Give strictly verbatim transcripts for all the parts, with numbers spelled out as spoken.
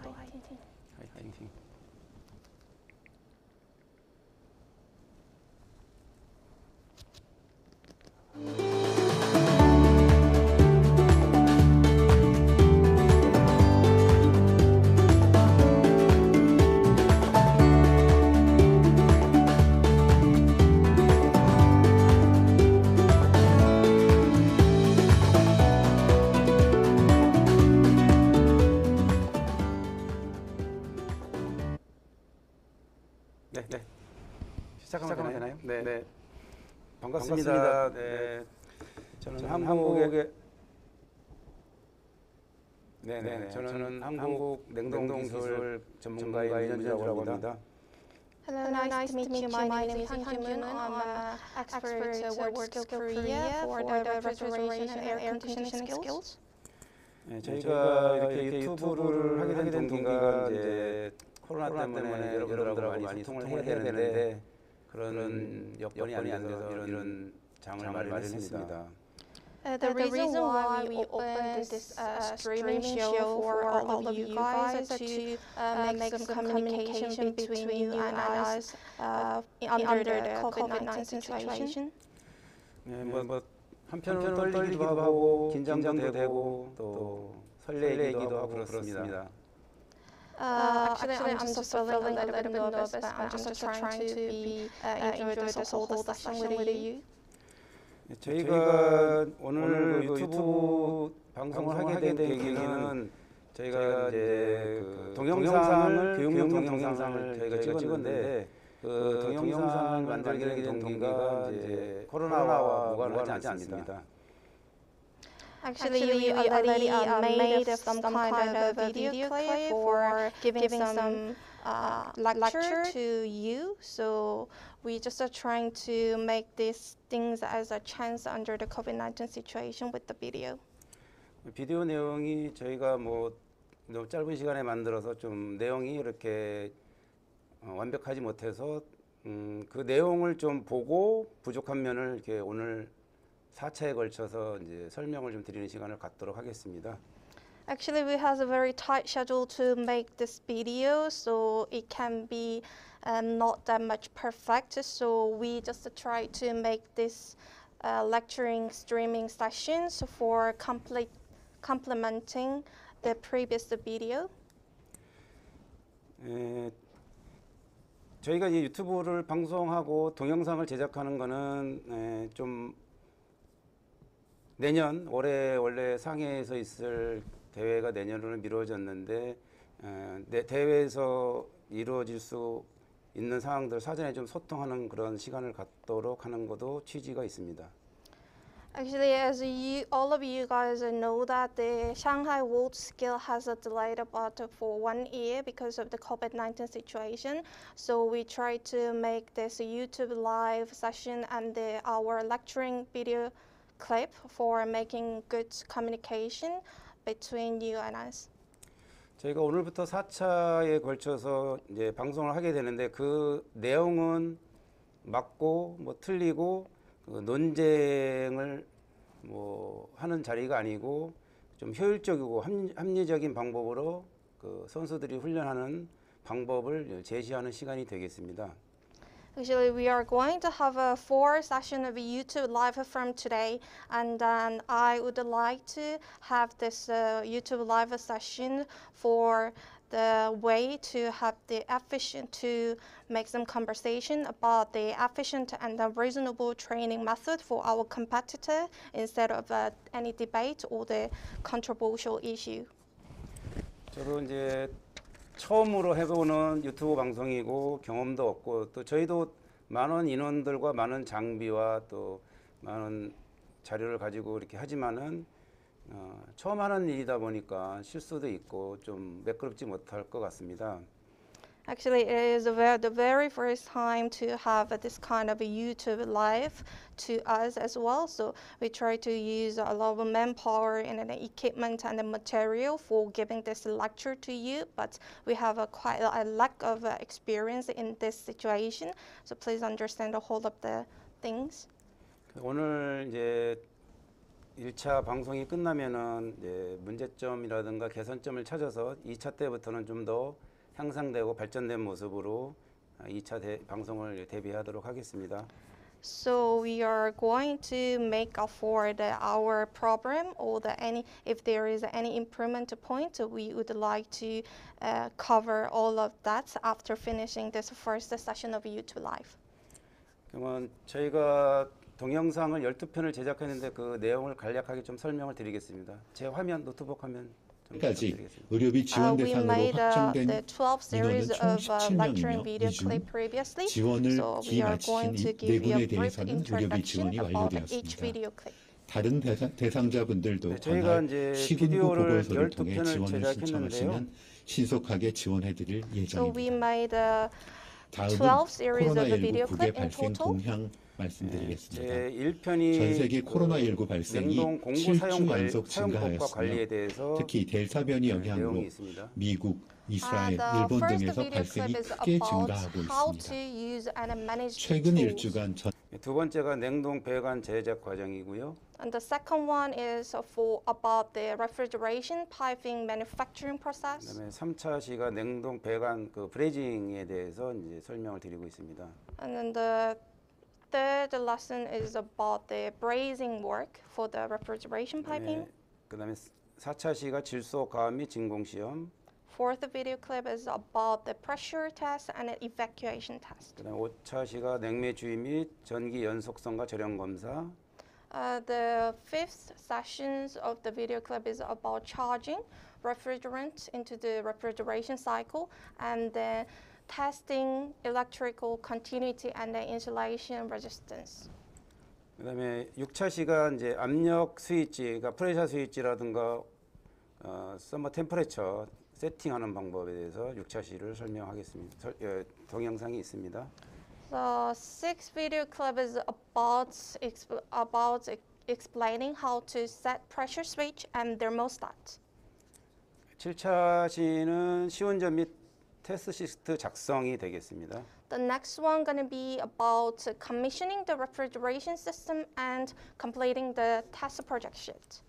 화이팅. 화이팅. 네, 네. 시작하면, 시작하면 되나요? 되나요? 네. 네. 반갑습니다. 반갑습니다. 네. 저는, 저는 한국의 한국의 네, 네, 네. 저는, 저는 한국 한국 냉동기술 전문가의 전문가의 윤현주라고 윤현주라고 합니다. Hello, nice, to meet you. My name is Han Jun. I'm an expert at Word Skill Korea for the refrigeration and air conditioning skills. 네, 저희가 이렇게 유튜브를 하게 된 동기가 이제 코로나, 코로나 때문에, 때문에 여러분들하고 많이 소통을 해야 되는데 그런 여건이 안 돼서 이런, 이런 장을 마련했습니다. Uh, the, the reason why we opened this uh, streaming show for all of you guys is to uh, make some communication between you and us uh, under the COVID nineteen situation. 네, 뭐, 뭐 한편으로는 떨리기도 하고 긴장도 되고 또 설레기도 하고 그렇습니다. Uh, actually, I'm just feeling a little bit nervous, but I'm just trying to be uh, enjoy this whole discussion with you. 네, 저희가 오늘 그 유튜브 방송을 하게 된 계기는 저희가 이제 그 동영상을 교육용 동영상을 저희가 찍었는데 그 동영상을 만들게 된 동기가 이제 코로나와 무관하지 않습니다. Actually, we already uh, made some kind of a video clip for giving some uh, lecture to you. So we just are trying to make these things as a chance under the COVID nineteen situation with the video. 비디오 내용이 저희가 뭐 너무 짧은 시간에 만들어서 좀 내용이 이렇게 어, 완벽하지 못해서 음, 그 내용을 좀 보고 부족한 면을 이렇게 오늘 사 차에 걸쳐서 이제 설명을 좀 드리는 시간을 갖도록 하겠습니다. Actually, we have a very tight schedule to make this video, so it can be uh, not that much perfect. So we just try to make this uh, lecturing streaming sessions for complete complementing the previous video. 에, 저희가 이 유튜브를 방송하고 동영상을 제작하는 거는 에, 좀 내년 올해 원래 상해에서 있을 대회가 내년으로 미뤄졌는데 에, 내, 대회에서 이루어질 수 있는 상황들 사전에 좀 소통하는 그런 시간을 갖도록 하는 것도 취지가 있습니다. Actually, as you, all of you guys know that the Shanghai World Skill has a delayed about for one year because of the COVID nineteen situation. So we try to make this YouTube live session and the, our lecturing video clip for making good communication between you and us. 저희가 오늘부터 사 차에 걸쳐서 이제 방송을 하게 되는데 그 내용은 맞고 뭐 틀리고 그 논쟁을 뭐 하는 자리가 아니고 좀 효율적이고 합리, 합리적인 방법으로 그 선수들이 훈련하는 방법을 제시하는 시간이 되겠습니다. Actually, we are going to have a four session of YouTube live from today, and then I would like to have this uh, YouTube live session for the way to have the efficient to make some conversation about the efficient and the reasonable training method for our competitor instead of uh, any debate or the controversial issue. 저도 이제 처음으로 해보는 유튜브 방송이고 경험도 없고 또 저희도 많은 인원들과 많은 장비와 또 많은 자료를 가지고 이렇게 하지만은 어, 처음 하는 일이다 보니까 실수도 있고 좀 매끄럽지 못할 것 같습니다. Actually, it is the very, the very first time to have uh, this kind of a YouTube live to us as well. So we try to use a lot of manpower and the equipment and the material for giving this lecture to you. But we have a quite a lack of uh, experience in this situation. So please understand the whole of the things. 오늘 이제 일 차 방송이 끝나면은 이제 문제점이라든가 개선점을 찾아서 이 차 때부터는 좀 더 향상되고 발전된 모습으로 이 차 대, 방송을 대비하도록 하겠습니다. So we are going to make up for the our problem or the any if there is any improvement point, we would like to uh, cover all of that after finishing this first session of YouTube Live. 그러면 저희가 동영상을 열두 편을 제작했는데 그 내용을 간략하게 좀 설명을 드리겠습니다. 제 화면 노트북 화면 좀 까지 부탁드리겠습니다. 의료비 Uh, 지원 we 대상으로 made uh, 확정된 the twelve series 인원은 총 of uh, lecturing 십칠 명이며 video 이 중 clip previously. 지원을 So we are going to 기마치신 이 네 give you a 분에 brief 대해서는 의료비 introduction 지원이 about each 완료되었습니다. video clip. 다른 대상, 대상자분들도 네, 저희가 관할 이제 시군구 비디오를 보고서를 열두 통해 편을 지원을 제작했는데요. 신청하시면 신속하게 지원해드릴 So we 예정입니다. made uh, 다음은 twelve series of the video 코로나십구 국외 clip in 발생 total. 동향 말씀드리겠습니다. 제 일 편이 전 세계 코로나십구 발생이 냉동 공구 칠 사용 주 관- 연속 사용법과 증가하였으며 관리에 대해서 특히 델타 변이 영향으로 내용이 있습니다. 미국, 이스라엘, Uh, the 일본 first 등에서 video 발생이 clip is 크게 about 증가하고 how to 있습니다. use and manage 최근 tools. 일주간 전 두 번째가 냉동 배관 제작 과정이고요. And the second one is for about the refrigeration piping manufacturing process. 그다음에 삼 차 시가 냉동 배관 그 브레이징에 대해서 이제 설명을 드리고 있습니다. And then the third lesson is about the brazing work for the refrigeration piping. 그다음에 사 차 시가 질소 가압 및 진공 시험. Fourth video clip is about the pressure test and the evacuation test. 그다음에 오 차 시가 냉매 주의 및 전기 연속성과 절연 검사. Uh, the fifth sessions of the video clip is about charging refrigerant into the refrigeration cycle and then testing electrical continuity and the insulation resistance. 그다음에 육 차 시가 이제 압력 스위치, 그러니까 프레셔 스위치라든가 어, 서머 템퍼레처 세팅하는 방법에 대해서 육 차 시를 설명하겠습니다. 설, 예, 동영상이 있습니다. The sixth video clip is about exp- about e- explaining how to set pressure switch and thermostat. 칠 차 시는 시운전 및 테스트 시트 작성이 되겠습니다. The next one gonna be about commissioning the refrigeration system and completing the test project sheet.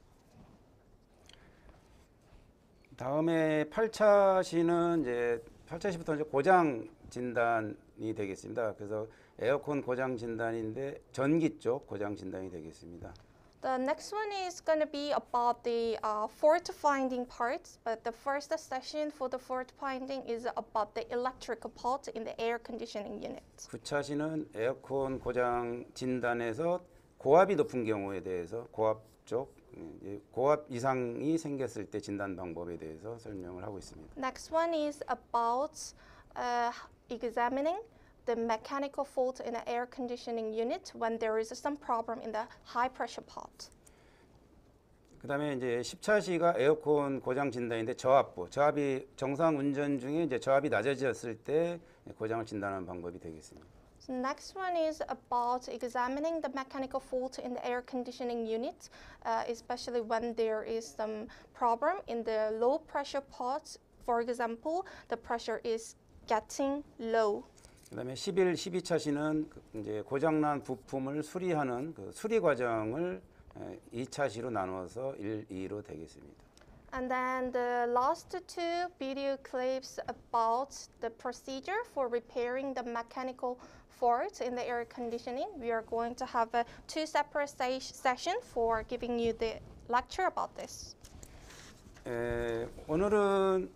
다음에 팔 차 시는 이제 팔 차 시부터 이제 고장 진단이 되겠습니다. 그래서 에어컨 고장 진단인데 전기 쪽 고장 진단이 되겠습니다. The next one is going to be about the uh, fault finding parts, but the first session for the fault finding is about the electrical part in the air conditioning unit. 구 차 시는 에어컨 고장 진단에서 고압이 높은 경우에 대해서 고압 쪽 이제 고압 이상이 생겼을 때 진단 방법에 대해서 설명을 하고 있습니다. Next one is about uh, examining the mechanical fault in the air conditioning unit when there is some problem in the high pressure part. 그다음에 이제 십 차 시가 에어컨 고장 진단인데 저압부, 저압이 정상 운전 중에 이제 저압이 낮아졌을 때 고장을 진단하는 방법이 되겠습니다. So next one is about examining the mechanical fault in the air conditioning unit, uh, especially when there is some problem in the low pressure part. For example, the pressure is getting low. 그다음에 십일, 십이 차 시는 이제 고장난 부품을 수리하는 그 수리 과정을 이 차 시로 나누어서 일, 이로 되겠습니다. And then the last two video clips about the procedure for repairing the mechanical fault in the air conditioning. We are going to have a two separate sessions for giving you the lecture about this. 에, 오늘은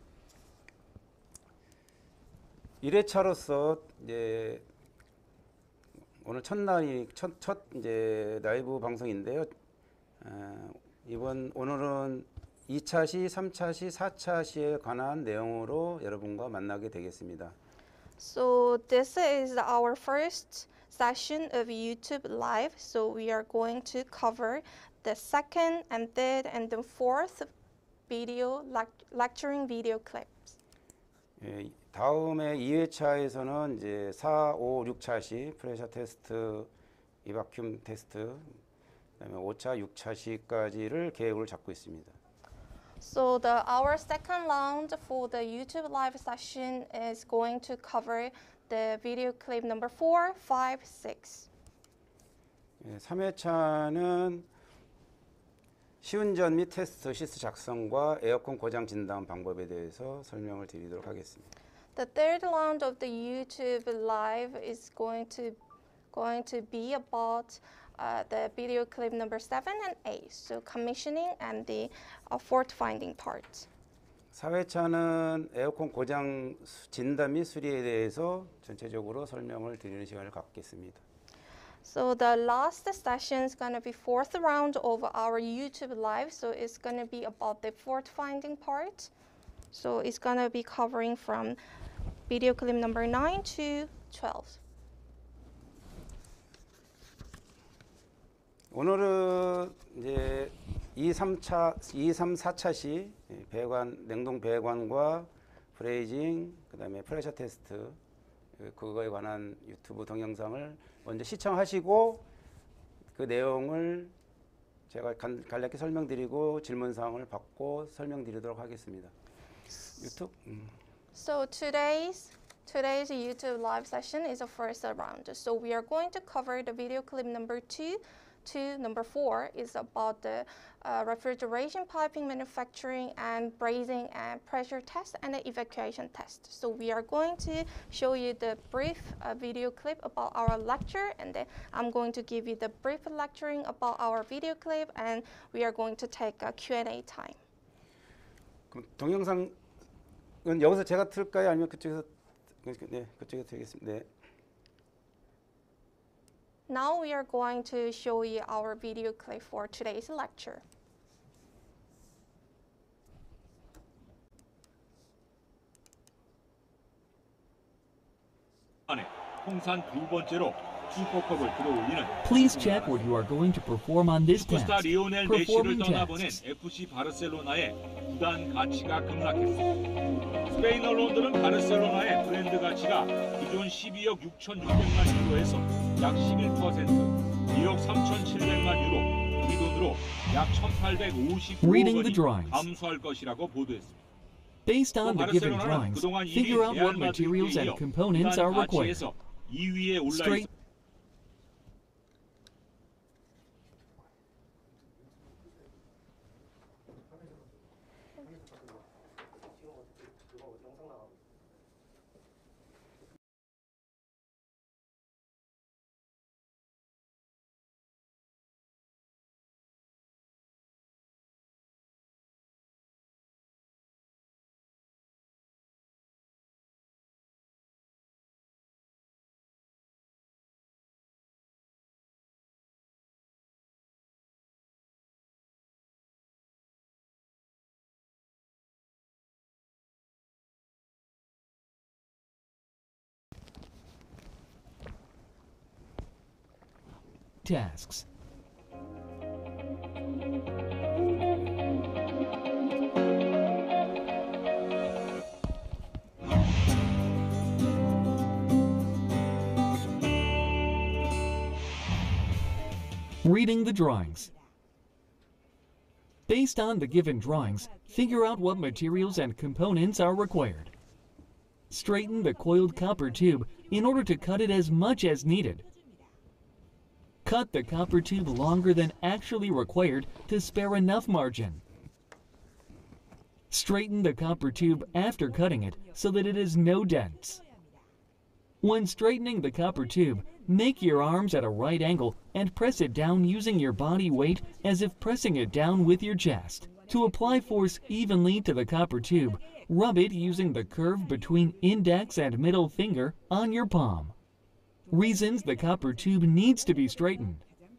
일 회차로서 이제 오늘 첫날이 첫, 첫 이제 라이브 방송인데요. 어, 이번 오늘은 이 차 시, 삼 차 시, 사 차 시에 관한 내용으로 여러분과 만나게 되겠습니다. So this is our first session of YouTube Live. So we are going to cover the second and third and the fourth video lec- lecturing video clips. 예, 다음에 이 회차에서는 이제 사, 오, 육 차 시 프레셔 테스트, 이바큐움 테스트, 그다음에 오 차, 육 차 시까지를 계획을 잡고 있습니다. So the our second round for the YouTube live session is going to cover the video clip number four, five, six. 예, 삼 회차는 시운전 및 테스트 시스 작성과 에어컨 고장 진단 방법에 대해서 설명을 드리도록 하겠습니다. The third round of the YouTube live is going to going to be about uh, the video clip number seven and eight. So commissioning and the uh, fault finding part. 사 회차는 에어컨 고장 진단 및 수리에 대해서 전체적으로 설명을 드리는 시간을 갖겠습니다. So the last session is going to be fourth round of our YouTube live. So it's going to be about the fault finding part. So it's going to be covering from video clip number nine to twelve. 오늘은 이제 이, 삼 차, 이, 삼, 사 차 시 배관, 냉동 배관과 브레이징, 그다음에 프레셔 테스트 그거에 관한 유튜브 동영상을 먼저 시청하시고 그 내용을 제가 간, 간략히 설명드리고 질문사항을 받고 설명드리도록 하겠습니다. 유튜브. 음. So today's today's YouTube live session is a first round. So we are going to cover the video clip number two to number four is about the uh, refrigeration piping manufacturing and brazing and pressure test and the evacuation test. So we are going to show you the brief uh, video clip about our lecture, and then I'm going to give you the brief lecturing about our video clip, and we are going to take a Q and A time. 그럼 동영상은 여기서 제가 틀까요? 아니면 그쪽에서 네, 그쪽에서 드리겠습니다. 네. Now we are going to show you our video clip for today's lecture. 안에 통산 두 번째로 슈퍼컵을 들어올리는 Please check what you are going to perform on this 슈퍼스타 test. 리오넬 메시를 Performing 떠나보낸 tasks. 에프씨 바르셀로나의 구단 가치가 급락했습니다. 스페인 언론들은 바르셀로나의 브랜드 가치가 기존 십이억 육천육백만 유로에서 약 십일 퍼센트, 이억 삼천칠백만 유로, 우리 돈으로 약 천팔백오십오 Reading the 원이 drawings. 감소할 것이라고 보도했습니다. Based on the given 바르셀로나는 drawings, 그동안 일 위 figure out what 레알 materials 마드리드에 and 이어 components are 구단 required. 가치에서 이 위에 올라 Straight 있습니다. tasks. Reading the drawings. Based on the given drawings, figure out what materials and components are required. Straighten the coiled copper tube in order to cut it as much as needed. Cut the copper tube longer than actually required to spare enough margin. Straighten the copper tube after cutting it so that it has no dents. When straightening the copper tube, make your arms at a right angle and press it down using your body weight as if pressing it down with your chest. To apply force evenly to the copper tube, rub it using the curve between index and middle finger on your palm. Reasons the copper tube needs to be straightened.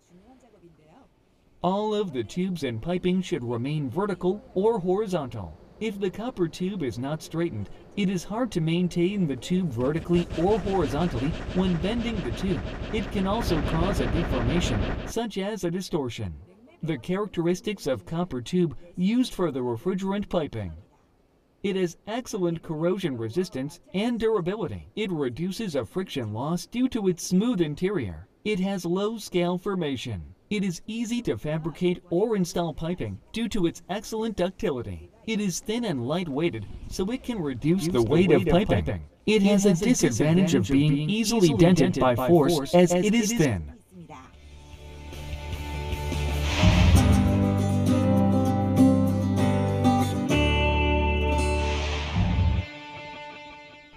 All of the tubes and piping should remain vertical or horizontal. If the copper tube is not straightened, it is hard to maintain the tube vertically or horizontally when bending the tube. It can also cause a deformation, such as a distortion. The characteristics of copper tube used for the refrigerant piping. It has excellent corrosion resistance and durability. It reduces a friction loss due to its smooth interior. It has low scale formation. It is easy to fabricate or install piping due to its excellent ductility. It is thin and light-weighted, so it can reduce the weight of piping. It has a disadvantage of being easily dented by force as it is thin.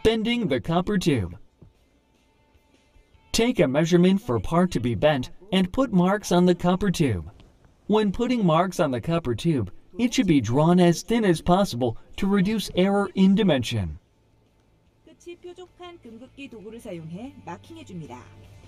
Bending the copper tube. Take a measurement for part to be bent and put marks on the copper tube. When putting marks on the copper tube, it should be drawn as thin as possible to reduce error in dimension. 끝이 뾰족한 금극기 도구를 사용해 마킹해 줍니다.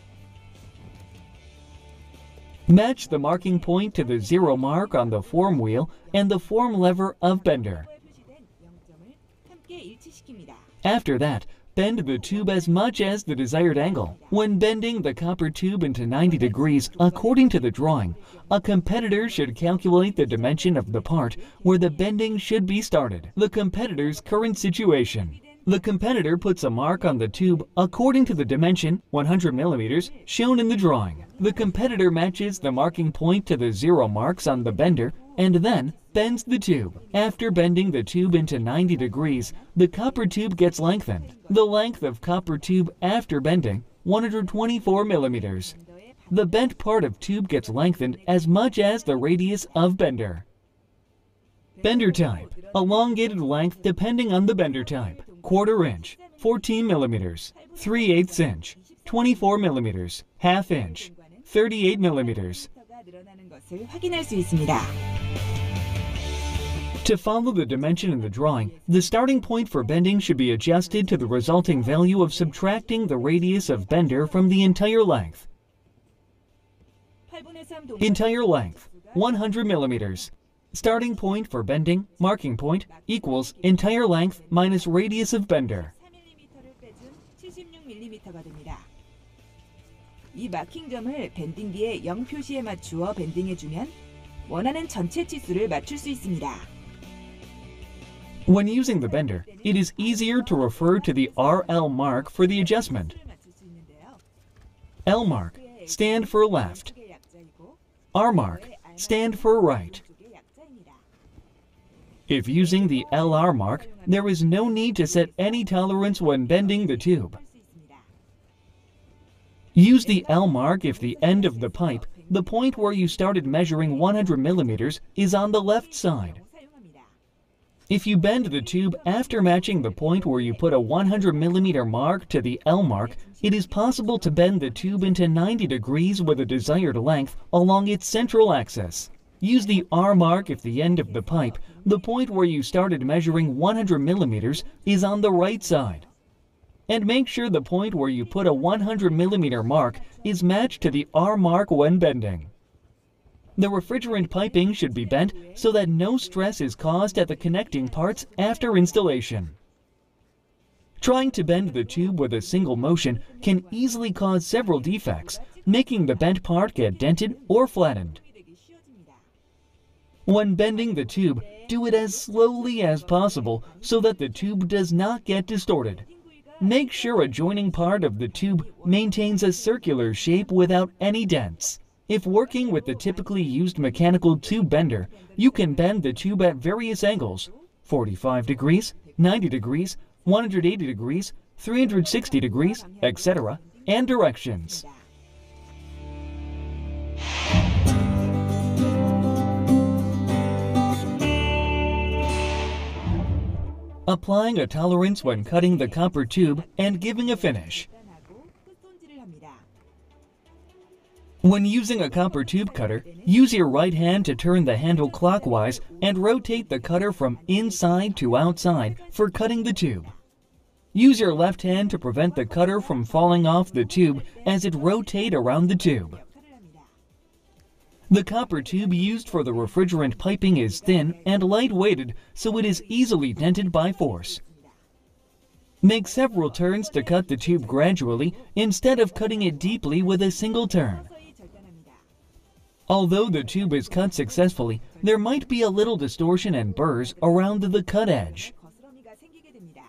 Match the marking point to the zero mark on the form wheel and the form lever of bender. 표시된 영점을 함께 일치시킵니다. After that, bend the tube as much as the desired angle. When bending the copper tube into ninety degrees according to the drawing, a competitor should calculate the dimension of the part where the bending should be started. The competitor's current situation. The competitor puts a mark on the tube according to the dimension, one hundred millimeters, shown in the drawing. The competitor matches the marking point to the zero marks on the bender and then bends the tube. After bending the tube into ninety degrees, the copper tube gets lengthened. The length of copper tube after bending, one hundred twenty-four millimeters. The bent part of tube gets lengthened as much as the radius of bender. Bender type. Elongated length depending on the bender type. Quarter inch, fourteen millimeters, three eighths inch, twenty-four millimeters, half inch, thirty-eight millimeters. 늘어나는 것을 확인할 수 있습니다. To follow the dimension in the drawing, the starting point for bending should be adjusted to the resulting value of subtracting the radius of bender from the entire length. 팔분의 삼 동작 Entire length, one hundred millimeters. Starting point for bending, marking point, equals entire length minus radius of bender. 사 밀리미터를 빼준 칠십육 밀리미터가 됩니다. 이 마킹점을 밴딩기의 영 표시에 맞추어 밴딩해주면 원하는 전체 치수를 맞출 수 있습니다. When using the bender, it is easier to refer to the R L mark for the adjustment. 맞출 수 있는데요. L mark, stand for left. 쪽의 약자이고 R mark, stand for right. 쪽의 약자입니다. If using the L R mark, there is no need to set any tolerance when bending the tube. 할 수 있습니다. Use the L mark if the end of the pipe, the point where you started measuring one hundred millimeters, is on the left side. 사용합니다. If you bend the tube after matching the point where you put a one hundred millimeter mark to the L mark, it is possible to bend the tube into ninety degrees with a desired length along its central axis. Use the R mark if the end of the pipe, the point where you started measuring one hundred millimeters, is on the right side. And make sure the point where you put a one hundred millimeter mark is matched to the R mark when bending. The refrigerant piping should be bent so that no stress is caused at the connecting parts after installation. Trying to bend the tube with a single motion can easily cause several defects, making the bent part get dented or flattened. 되기 쉬워집니다. When bending the tube, do it as slowly as possible so that the tube does not get distorted. Make sure a joining part of the tube maintains a circular shape without any dents. If working with the typically used mechanical tube bender, you can bend the tube at various angles, forty-five degrees, ninety degrees, one hundred eighty degrees, three hundred sixty degrees, et cetera, and directions. Applying a tolerance when cutting the copper tube and giving a finish. 계산하고 끝 손질을 합니다. When using a copper tube cutter, use your right hand to turn the handle clockwise and rotate the cutter from inside to outside for cutting the tube. Use your left hand to prevent the cutter from falling off the tube as it rotates around the tube. 역할을 합니다. The copper tube used for the refrigerant piping is thin and light-weighted, so it is easily dented by force. Make several turns to cut the tube gradually instead of cutting it deeply with a single turn. 서서히 절단합니다. Although the tube is cut successfully, there might be a little distortion and burrs around the cut edge. 거스러미가 생기게 됩니다.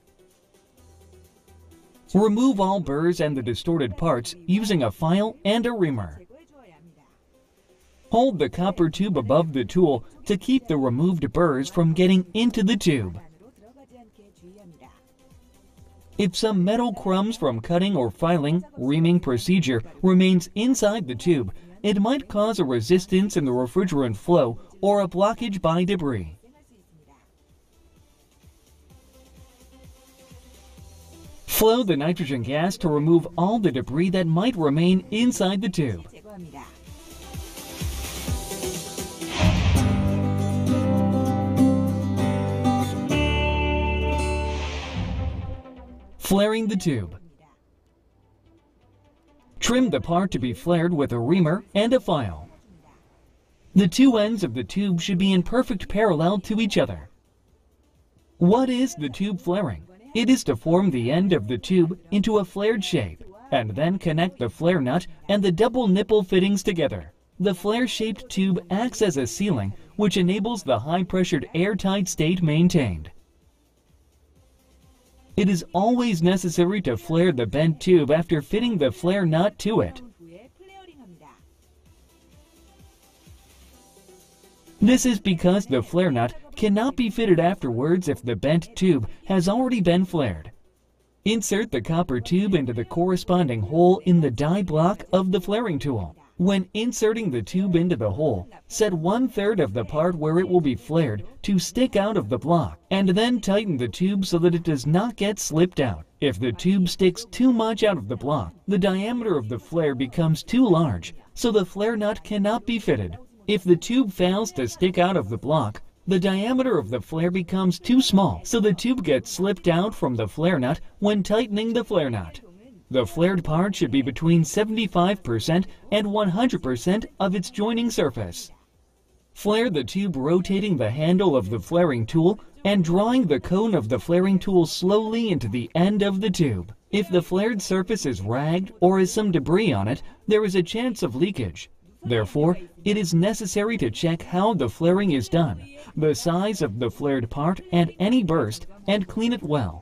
Remove all burrs and the distorted parts using a file and a reamer. 제거해 주어야 합니다. Hold the copper tube above the tool to keep the removed burrs from getting into the tube. 안으로 들어가지 않게 주의합니다. If some metal crumbs from cutting or filing, reaming procedure remains inside the tube, it might cause a resistance in the refrigerant flow or a blockage by debris. 발생할 수 있습니다. Flow the nitrogen gas to remove all the debris that might remain inside the tube. 제거합니다. Flaring the tube. Trim the part to be flared with a reamer and a file. The two ends of the tube should be in perfect parallel to each other. What is the tube flaring? It is to form the end of the tube into a flared shape and then connect the flare nut and the double nipple fittings together. The flare-shaped tube acts as a sealing, which enables the high-pressured airtight state maintained. It is always necessary to flare the bent tube after fitting the flare nut to it. 후에 플레어링합니다. This is because the flare nut cannot be fitted afterwards if the bent tube has already been flared. Insert the copper tube into the corresponding hole in the die block of the flaring tool. When inserting the tube into the hole, set one-third of the part where it will be flared to stick out of the block, and then tighten the tube so that it does not get slipped out. If the tube sticks too much out of the block, the diameter of the flare becomes too large, so the flare nut cannot be fitted. If the tube fails to stick out of the block, the diameter of the flare becomes too small, so the tube gets slipped out from the flare nut when tightening the flare nut. The flared part should be between seventy-five percent and one hundred percent of its joining surface. Flare the tube rotating the handle of the flaring tool and drawing the cone of the flaring tool slowly into the end of the tube. If the flared surface is ragged or has some debris on it, there is a chance of leakage. Therefore, it is necessary to check how the flaring is done, the size of the flared part and any burst, and clean it well.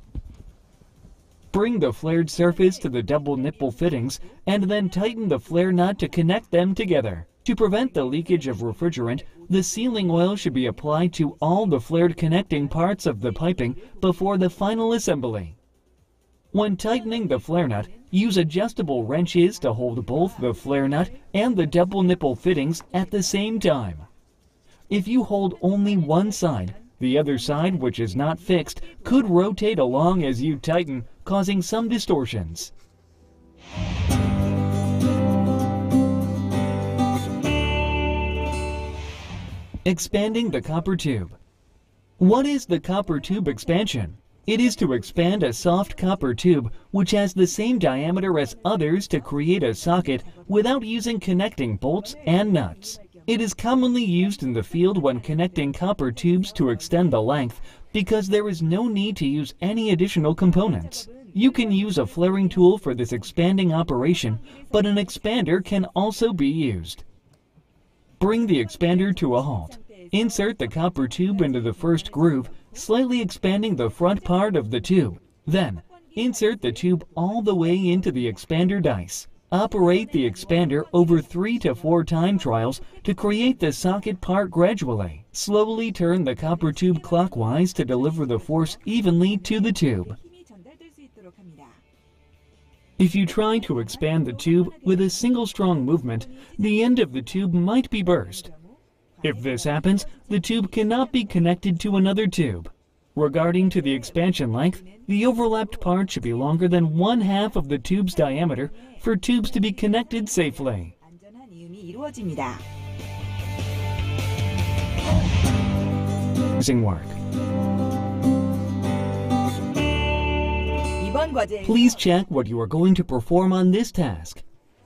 Bring the flared surface to the double nipple fittings and then tighten the flare nut to connect them together. To prevent the leakage of refrigerant, the sealing oil should be applied to all the flared connecting parts of the piping before the final assembly. When tightening the flare nut, use adjustable wrenches to hold both the flare nut and the double nipple fittings at the same time. If you hold only one side, the other side, which is not fixed, could rotate along as you tighten, causing some distortions. Expanding the copper tube. What is the copper tube expansion? It is to expand a soft copper tube which has the same diameter as others to create a socket without using connecting bolts and nuts. It is commonly used in the field when connecting copper tubes to extend the length because there is no need to use any additional components. You can use a flaring tool for this expanding operation, but an expander can also be used. Bring the expander to a halt. Insert the copper tube into the first groove, slightly expanding the front part of the tube. Then, insert the tube all the way into the expander dice. Operate the expander over three to four time trials to create the socket part gradually. Slowly turn the copper tube clockwise to deliver the force evenly to the tube. 힘이 전달될 수 있도록 합니다. If you try to expand the tube with a single strong movement, the end of the tube might be burst. If this happens, the tube cannot be connected to another tube. Regarding to the expansion length, the overlapped part should be longer than one half of the tube's diameter for tubes to be connected safely. 안전한 이음이 이루어집니다. Work. 이번 과제에서 Please check what you are going to perform on this task.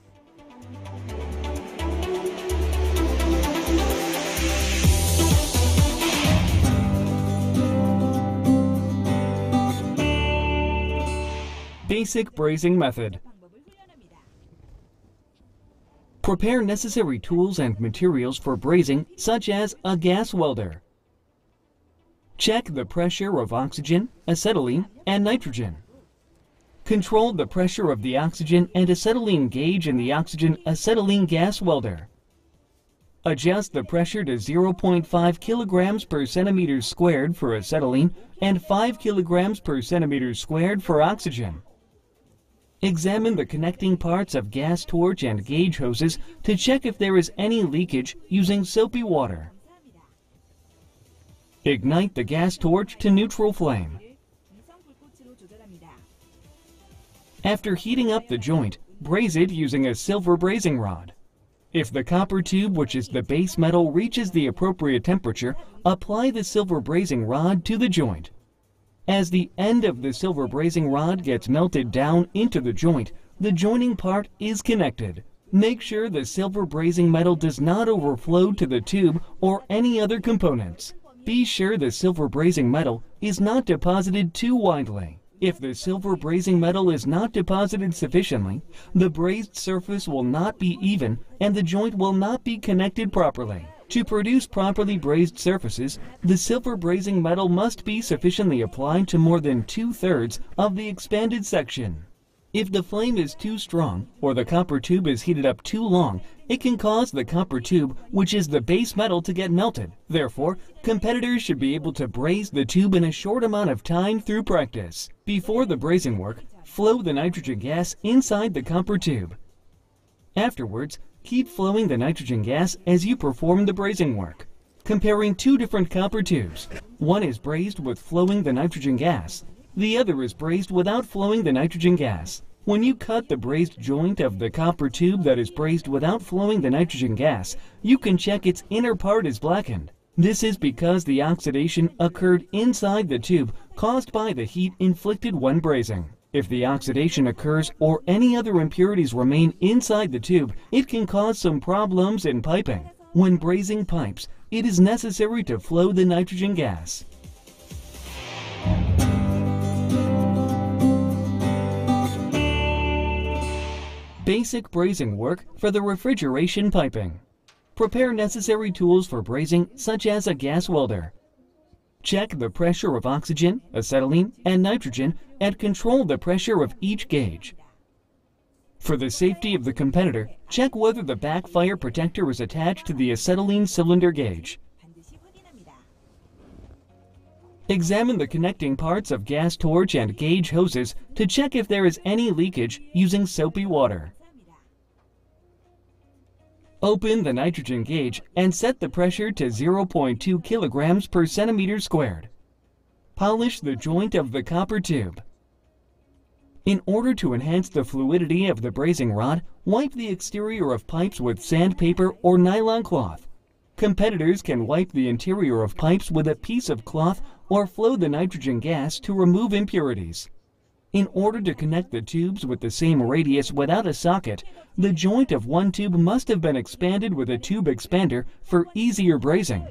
Basic brazing method. 방법을 훈련합니다. Prepare necessary tools and materials for brazing, such as a gas welder. Check the pressure of oxygen, acetylene, and nitrogen. Control the pressure of the oxygen and acetylene gauge in the oxygen-acetylene gas welder. Adjust the pressure to zero point five kilograms per centimeter squared for acetylene and five kilograms per centimeter squared for oxygen. Examine the connecting parts of gas torch and gauge hoses to check if there is any leakage using soapy water. Ignite the gas torch to neutral flame. 중성 불꽃으로 조절합니다. After heating up the joint, braze it using a silver brazing rod. If the copper tube, which is the base metal, reaches the appropriate temperature, apply the silver brazing rod to the joint. As the end of the silver brazing rod gets melted down into the joint, the joining part is connected. Make sure the silver brazing metal does not overflow to the tube or any other components. Be sure the silver brazing metal is not deposited too widely. If the silver brazing metal is not deposited sufficiently, the brazed surface will not be even and the joint will not be connected properly. To produce properly brazed surfaces, the silver brazing metal must be sufficiently applied to more than two-thirds of the expanded section. If the flame is too strong or the copper tube is heated up too long, it can cause the copper tube, which is the base metal, to get melted. Therefore, competitors should be able to braze the tube in a short amount of time through practice. Before the brazing work, flow the nitrogen gas inside the copper tube. Afterwards, keep flowing the nitrogen gas as you perform the brazing work. Comparing two different copper tubes. One is brazed with flowing the nitrogen gas. The other is brazed without flowing the nitrogen gas. When you cut the brazed joint of the copper tube that is brazed without flowing the nitrogen gas, you can check its inner part is blackened. This is because the oxidation occurred inside the tube caused by the heat inflicted when brazing. If the oxidation occurs or any other impurities remain inside the tube, it can cause some problems in piping. When brazing pipes, it is necessary to flow the nitrogen gas. Basic brazing work for the refrigeration piping. Prepare necessary tools for brazing, such as a gas welder. Check the pressure of oxygen, acetylene, and nitrogen and control the pressure of each gauge. For the safety of the competitor, check whether the backfire protector is attached to the acetylene cylinder gauge. Examine the connecting parts of gas torch and gauge hoses to check if there is any leakage using soapy water. Open the nitrogen gauge and set the pressure to zero point two kilograms per centimeter squared. Polish the joint of the copper tube. In order to enhance the fluidity of the brazing rod, wipe the exterior of pipes with sandpaper or nylon cloth. Competitors can wipe the interior of pipes with a piece of cloth or flow the nitrogen gas to remove impurities. In order to connect the tubes with the same radius without a socket, the joint of one tube must have been expanded with a tube expander for easier brazing.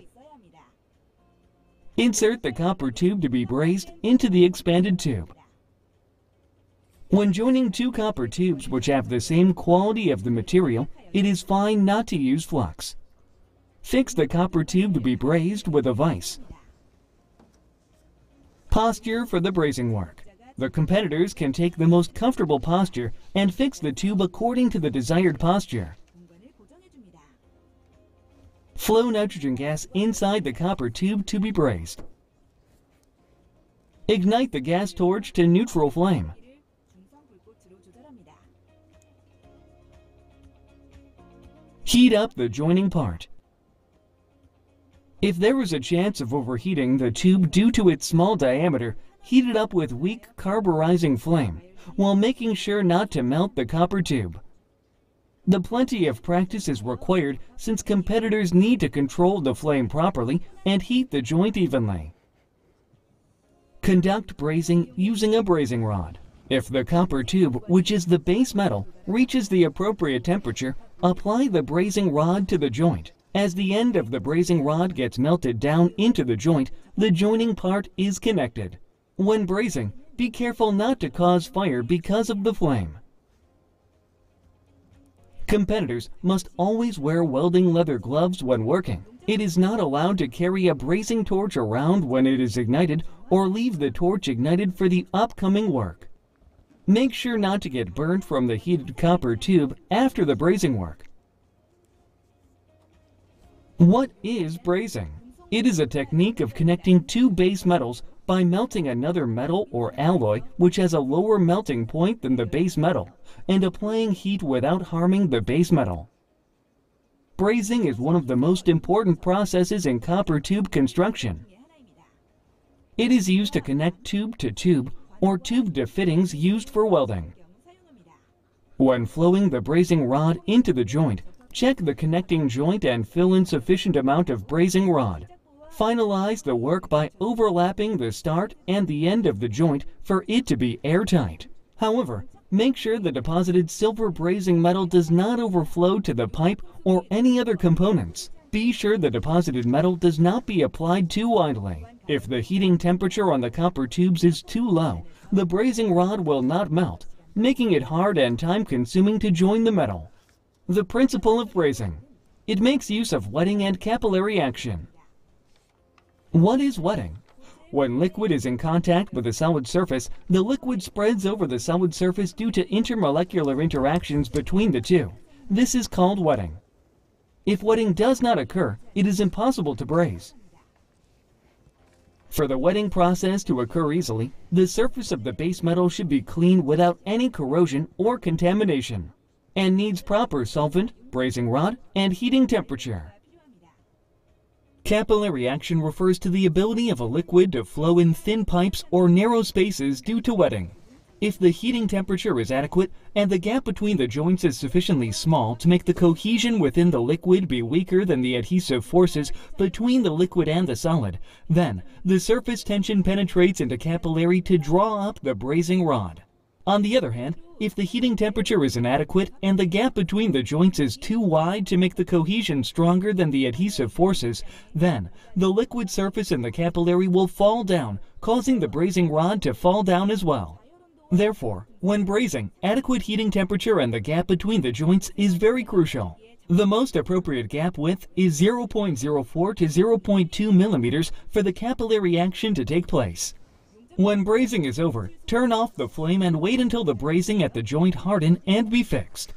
Insert the copper tube to be brazed into the expanded tube. When joining two copper tubes which have the same quality of the material, it is fine not to use flux. Fix the copper tube to be brazed with a vise. Posture for the brazing work. The competitors can take the most comfortable posture and fix the tube according to the desired posture. Flow nitrogen gas inside the copper tube to be brazed. Ignite the gas torch to neutral flame. Heat up the joining part. If there is a chance of overheating the tube due to its small diameter, heat it up with weak carburizing flame, while making sure not to melt the copper tube. The plenty of practice is required since competitors need to control the flame properly and heat the joint evenly. Conduct brazing using a brazing rod. If the copper tube, which is the base metal, reaches the appropriate temperature, apply the brazing rod to the joint. As the end of the brazing rod gets melted down into the joint, the joining part is connected. When brazing, be careful not to cause fire because of the flame. Competitors must always wear welding leather gloves when working. It is not allowed to carry a brazing torch around when it is ignited or leave the torch ignited for the upcoming work. Make sure not to get burnt from the heated copper tube after the brazing work. What is brazing? It is a technique of connecting two base metals by melting another metal or alloy which has a lower melting point than the base metal and applying heat without harming the base metal. Brazing is one of the most important processes in copper tube construction. It is used to connect tube to tube or tube to fittings used for welding. When flowing the brazing rod into the joint, check the connecting joint and fill in sufficient amount of brazing rod. Finalize the work by overlapping the start and the end of the joint for it to be airtight. However, make sure the deposited silver brazing metal does not overflow to the pipe or any other components. Be sure the deposited metal does not be applied too widely. If the heating temperature on the copper tubes is too low, the brazing rod will not melt, making it hard and time-consuming to join the metal. The principle of brazing. It makes use of wetting and capillary action. What is wetting? When liquid is in contact with a solid surface, the liquid spreads over the solid surface due to intermolecular interactions between the two. This is called wetting. If wetting does not occur, it is impossible to braze. For the wetting process to occur easily, the surface of the base metal should be clean without any corrosion or contamination, and needs proper solvent, brazing rod, and heating temperature. Capillary action refers to the ability of a liquid to flow in thin pipes or narrow spaces due to wetting. If the heating temperature is adequate and the gap between the joints is sufficiently small to make the cohesion within the liquid be weaker than the adhesive forces between the liquid and the solid, then the surface tension penetrates into capillary to draw up the brazing rod. On the other hand, if the heating temperature is inadequate and the gap between the joints is too wide to make the cohesion stronger than the adhesive forces, then the liquid surface in the capillary will fall down, causing the brazing rod to fall down as well. Therefore, when brazing, adequate heating temperature and the gap between the joints is very crucial. The most appropriate gap width is zero point zero four to zero point two millimeters for the capillary action to take place. When brazing is over, turn off the flame and wait until the brazing at the joint harden and be fixed.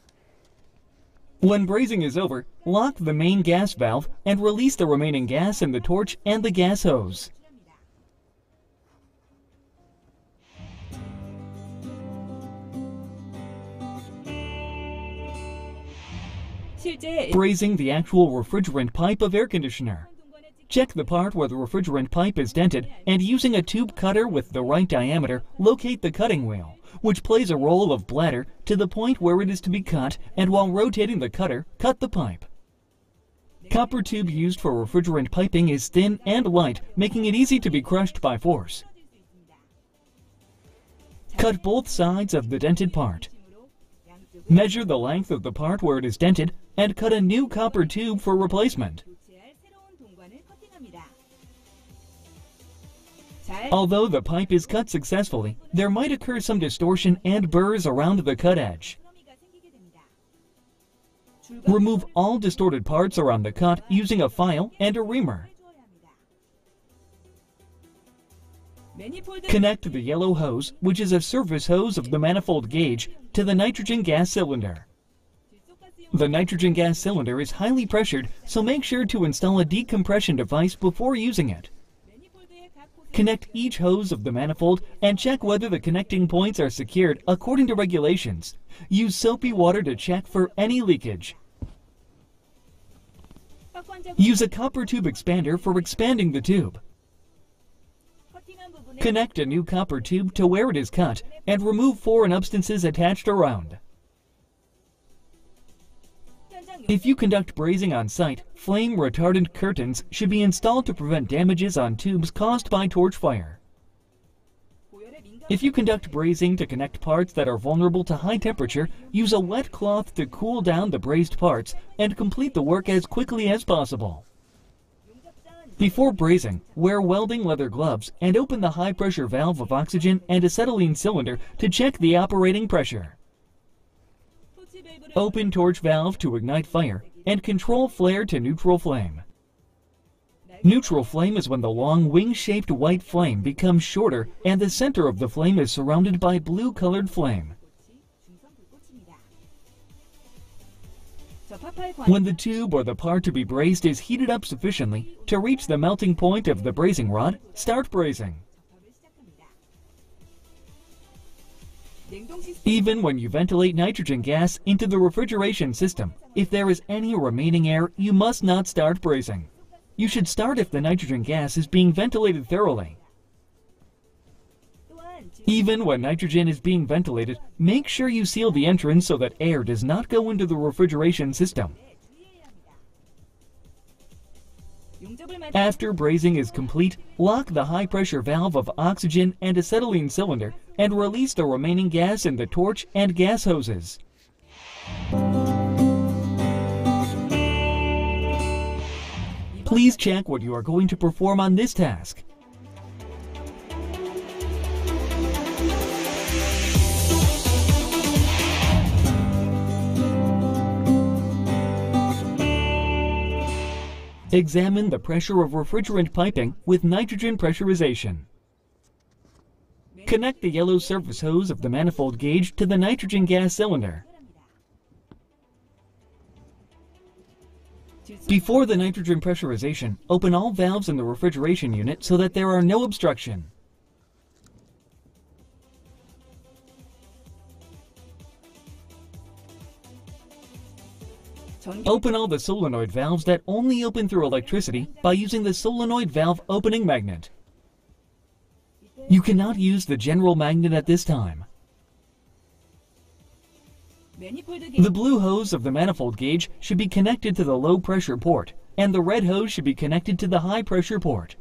When brazing is over, lock the main gas valve and release the remaining gas in the torch and the gas hose. Brazing the actual refrigerant pipe of air conditioner. Check the part where the refrigerant pipe is dented and using a tube cutter with the right diameter, locate the cutting wheel, which plays a role of bladder, to the point where it is to be cut, and while rotating the cutter, cut the pipe. Copper tube used for refrigerant piping is thin and light, making it easy to be crushed by force. Cut both sides of the dented part. Measure the length of the part where it is dented and cut a new copper tube for replacement. Although the pipe is cut successfully, there might occur some distortion and burrs around the cut edge. Remove all distorted parts around the cut using a file and a reamer. Connect the yellow hose, which is a surface hose of the manifold gauge, to the nitrogen gas cylinder. The nitrogen gas cylinder is highly pressured, so make sure to install a decompression device before using it. Connect each hose of the manifold and check whether the connecting points are secured according to regulations. Use soapy water to check for any leakage. Use a copper tube expander for expanding the tube. Connect a new copper tube to where it is cut and remove foreign substances attached around. If you conduct brazing on site, flame retardant curtains should be installed to prevent damages on tubes caused by torch fire. If you conduct brazing to connect parts that are vulnerable to high temperature, use a wet cloth to cool down the brazed parts and complete the work as quickly as possible. Before brazing, wear welding leather gloves and open the high-pressure valve of oxygen and acetylene cylinder to check the operating pressure. Open torch valve to ignite fire and control flare to neutral flame. Neutral flame is when the long wing-shaped white flame becomes shorter and the center of the flame is surrounded by blue-colored flame. When the tube or the part to be brazed is heated up sufficiently to reach the melting point of the brazing rod, start brazing. Even when you ventilate nitrogen gas into the refrigeration system, if there is any remaining air, you must not start brazing. You should start if the nitrogen gas is being ventilated thoroughly. Even when nitrogen is being ventilated, make sure you seal the entrance so that air does not go into the refrigeration system. After brazing is complete, lock the high-pressure valve of oxygen and acetylene cylinder and release the remaining gas in the torch and gas hoses. Please check what you are going to perform on this task. Examine the pressure of refrigerant piping with nitrogen pressurization. Connect the yellow surface hose of the manifold gauge to the nitrogen gas cylinder. Before the nitrogen pressurization, open all valves in the refrigeration unit so that there are no obstruction. Open all the solenoid valves that only open through electricity by using the solenoid valve opening magnet. You cannot use the general magnet at this time. The blue hose of the manifold gauge should be connected to the low pressure port, and the red hose should be connected to the high pressure port.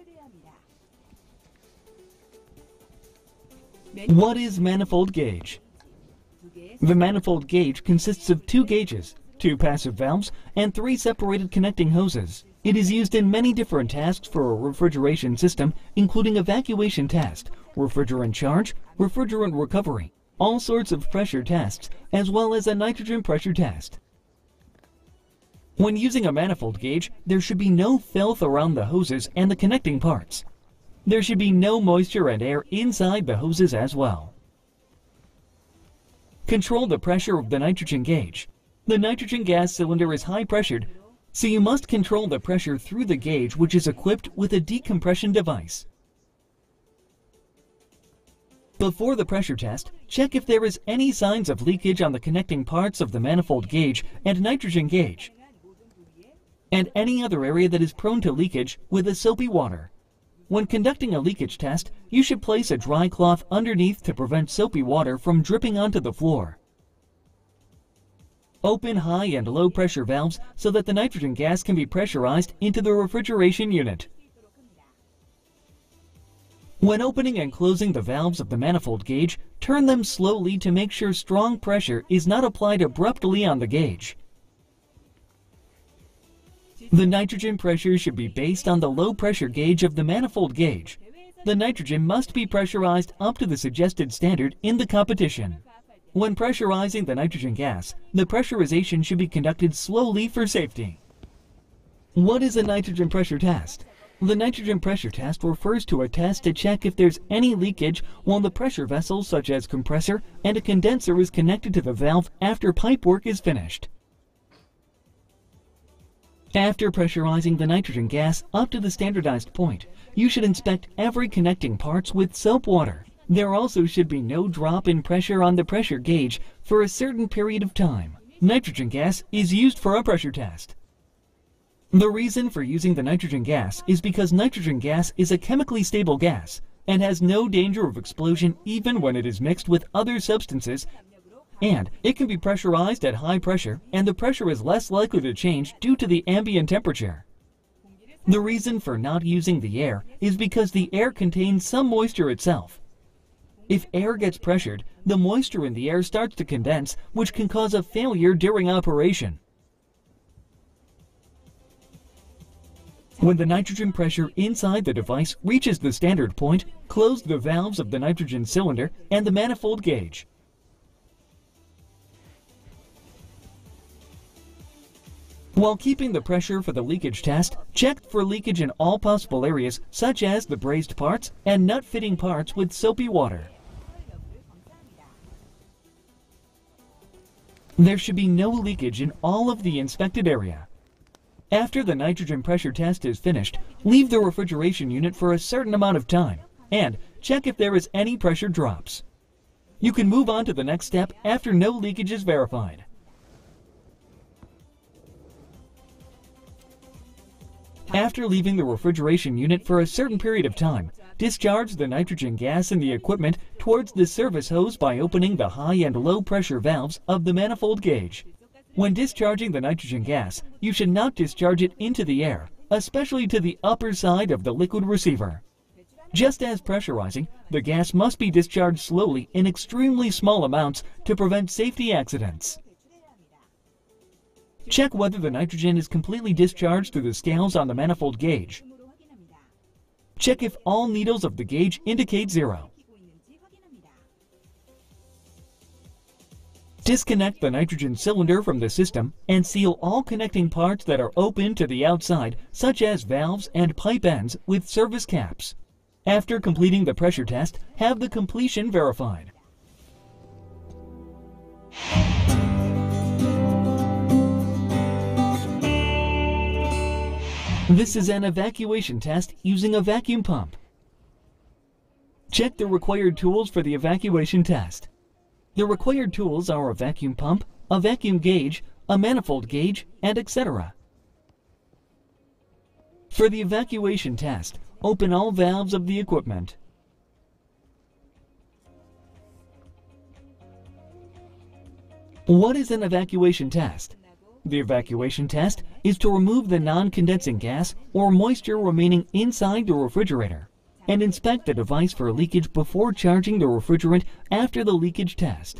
What is manifold gauge? The manifold gauge consists of two gauges, two passive valves, and three separated connecting hoses. It is used in many different tasks for a refrigeration system, including evacuation test, refrigerant charge, refrigerant recovery, all sorts of pressure tests, as well as a nitrogen pressure test. When using a manifold gauge, there should be no filth around the hoses and the connecting parts. There should be no moisture and air inside the hoses as well. Control the pressure of the nitrogen gauge. The nitrogen gas cylinder is high pressured, so you must control the pressure through the gauge, which is equipped with a decompression device. Before the pressure test, check if there is any signs of leakage on the connecting parts of the manifold gauge and nitrogen gauge, and any other area that is prone to leakage with a soapy water. When conducting a leakage test, you should place a dry cloth underneath to prevent soapy water from dripping onto the floor. Open high and low pressure valves so that the nitrogen gas can be pressurized into the refrigeration unit. When opening and closing the valves of the manifold gauge, turn them slowly to make sure strong pressure is not applied abruptly on the gauge. The nitrogen pressure should be based on the low pressure gauge of the manifold gauge. The nitrogen must be pressurized up to the suggested standard in the competition. When pressurizing the nitrogen gas, the pressurization should be conducted slowly for safety. What is a nitrogen pressure test? The nitrogen pressure test refers to a test to check if there's any leakage while the pressure vessels such as compressor and a condenser is connected to the valve after pipe work is finished. After pressurizing the nitrogen gas up to the standardized point, you should inspect every connecting parts with soap water. There also should be no drop in pressure on the pressure gauge for a certain period of time. Nitrogen gas is used for a pressure test. The reason for using the nitrogen gas is because nitrogen gas is a chemically stable gas and has no danger of explosion even when it is mixed with other substances, and it can be pressurized at high pressure and the pressure is less likely to change due to the ambient temperature. The reason for not using the air is because the air contains some moisture itself. If air gets pressured, the moisture in the air starts to condense, which can cause a failure during operation. When the nitrogen pressure inside the device reaches the standard point, close the valves of the nitrogen cylinder and the manifold gauge. While keeping the pressure for the leakage test, check for leakage in all possible areas, such as the brazed parts and nut-fitting parts with soapy water. There should be no leakage in all of the inspected area. After the nitrogen pressure test is finished, leave the refrigeration unit for a certain amount of time and check if there is any pressure drops. You can move on to the next step after no leakage is verified. After leaving the refrigeration unit for a certain period of time, discharge the nitrogen gas in the equipment towards the service hose by opening the high and low pressure valves of the manifold gauge. When discharging the nitrogen gas, you should not discharge it into the air, especially to the upper side of the liquid receiver. Just as pressurizing, the gas must be discharged slowly in extremely small amounts to prevent safety accidents. Check whether the nitrogen is completely discharged through the scales on the manifold gauge. Check if all needles of the gauge indicate zero. Disconnect the nitrogen cylinder from the system and seal all connecting parts that are open to the outside, such as valves and pipe ends, with service caps. After completing the pressure test, have the completion verified. This is an evacuation test using a vacuum pump. Check the required tools for the evacuation test. The required tools are a vacuum pump, a vacuum gauge, a manifold gauge, and et cetera. For the evacuation test, open all valves of the equipment. What is an evacuation test? The evacuation test is to remove the non-condensing gas or moisture remaining inside the refrigerator and inspect the device for leakage before charging the refrigerant after the leakage test.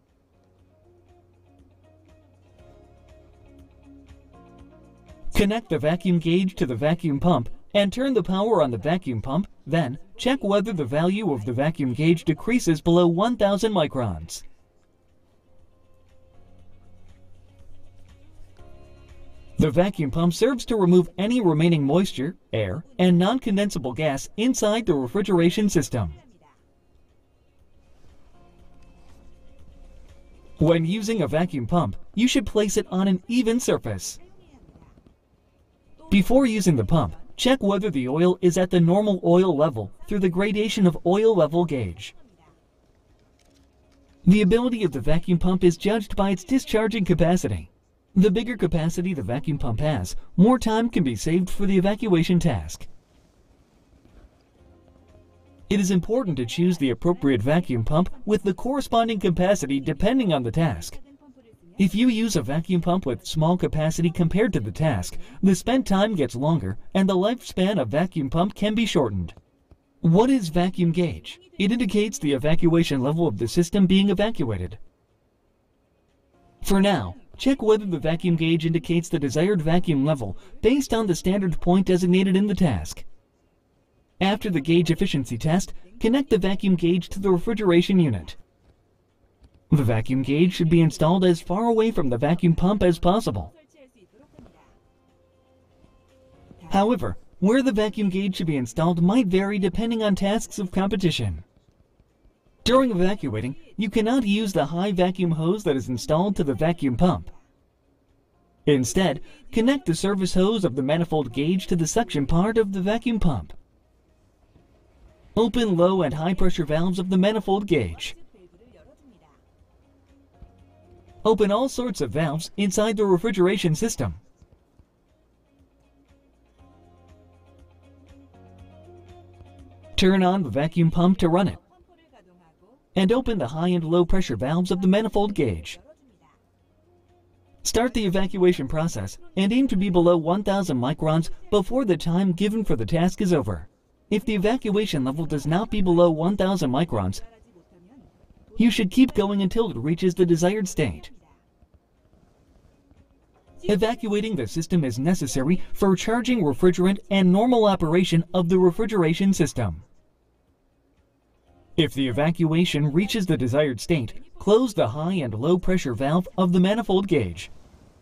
Connect the vacuum gauge to the vacuum pump and turn the power on the vacuum pump, then check whether the value of the vacuum gauge decreases below one thousand microns. The vacuum pump serves to remove any remaining moisture, air, and non-condensable gas inside the refrigeration system. When using a vacuum pump, you should place it on an even surface. Before using the pump, check whether the oil is at the normal oil level through the gradation of oil level gauge. The ability of the vacuum pump is judged by its discharging capacity. The bigger capacity the vacuum pump has, more time can be saved for the evacuation task. It is important to choose the appropriate vacuum pump with the corresponding capacity depending on the task. If you use a vacuum pump with small capacity compared to the task, the spent time gets longer and the lifespan of vacuum pump can be shortened. What is vacuum gauge? It indicates the evacuation level of the system being evacuated. For now, check whether the vacuum gauge indicates the desired vacuum level based on the standard point designated in the task. After the gauge efficiency test, connect the vacuum gauge to the refrigeration unit. The vacuum gauge should be installed as far away from the vacuum pump as possible. However, where the vacuum gauge should be installed might vary depending on tasks of competition. During evacuating, you cannot use the high vacuum hose that is installed to the vacuum pump. Instead, connect the service hose of the manifold gauge to the suction part of the vacuum pump. Open low and high pressure valves of the manifold gauge. Open all sorts of valves inside the refrigeration system. Turn on the vacuum pump to run it, and open the high and low pressure valves of the manifold gauge. Start the evacuation process and aim to be below one thousand microns before the time given for the task is over. If the evacuation level does not be below one thousand microns, you should keep going until it reaches the desired state. Evacuating the system is necessary for charging refrigerant and normal operation of the refrigeration system. If the evacuation reaches the desired state, close the high and low pressure valve of the manifold gauge.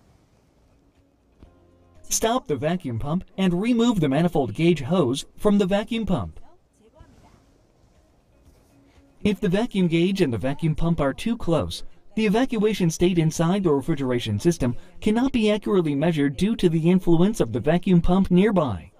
Stop the vacuum pump and remove the manifold gauge hose from the vacuum pump. If the vacuum gauge and the vacuum pump are too close, the evacuation state inside the refrigeration system cannot be accurately measured due to the influence of the vacuum pump nearby.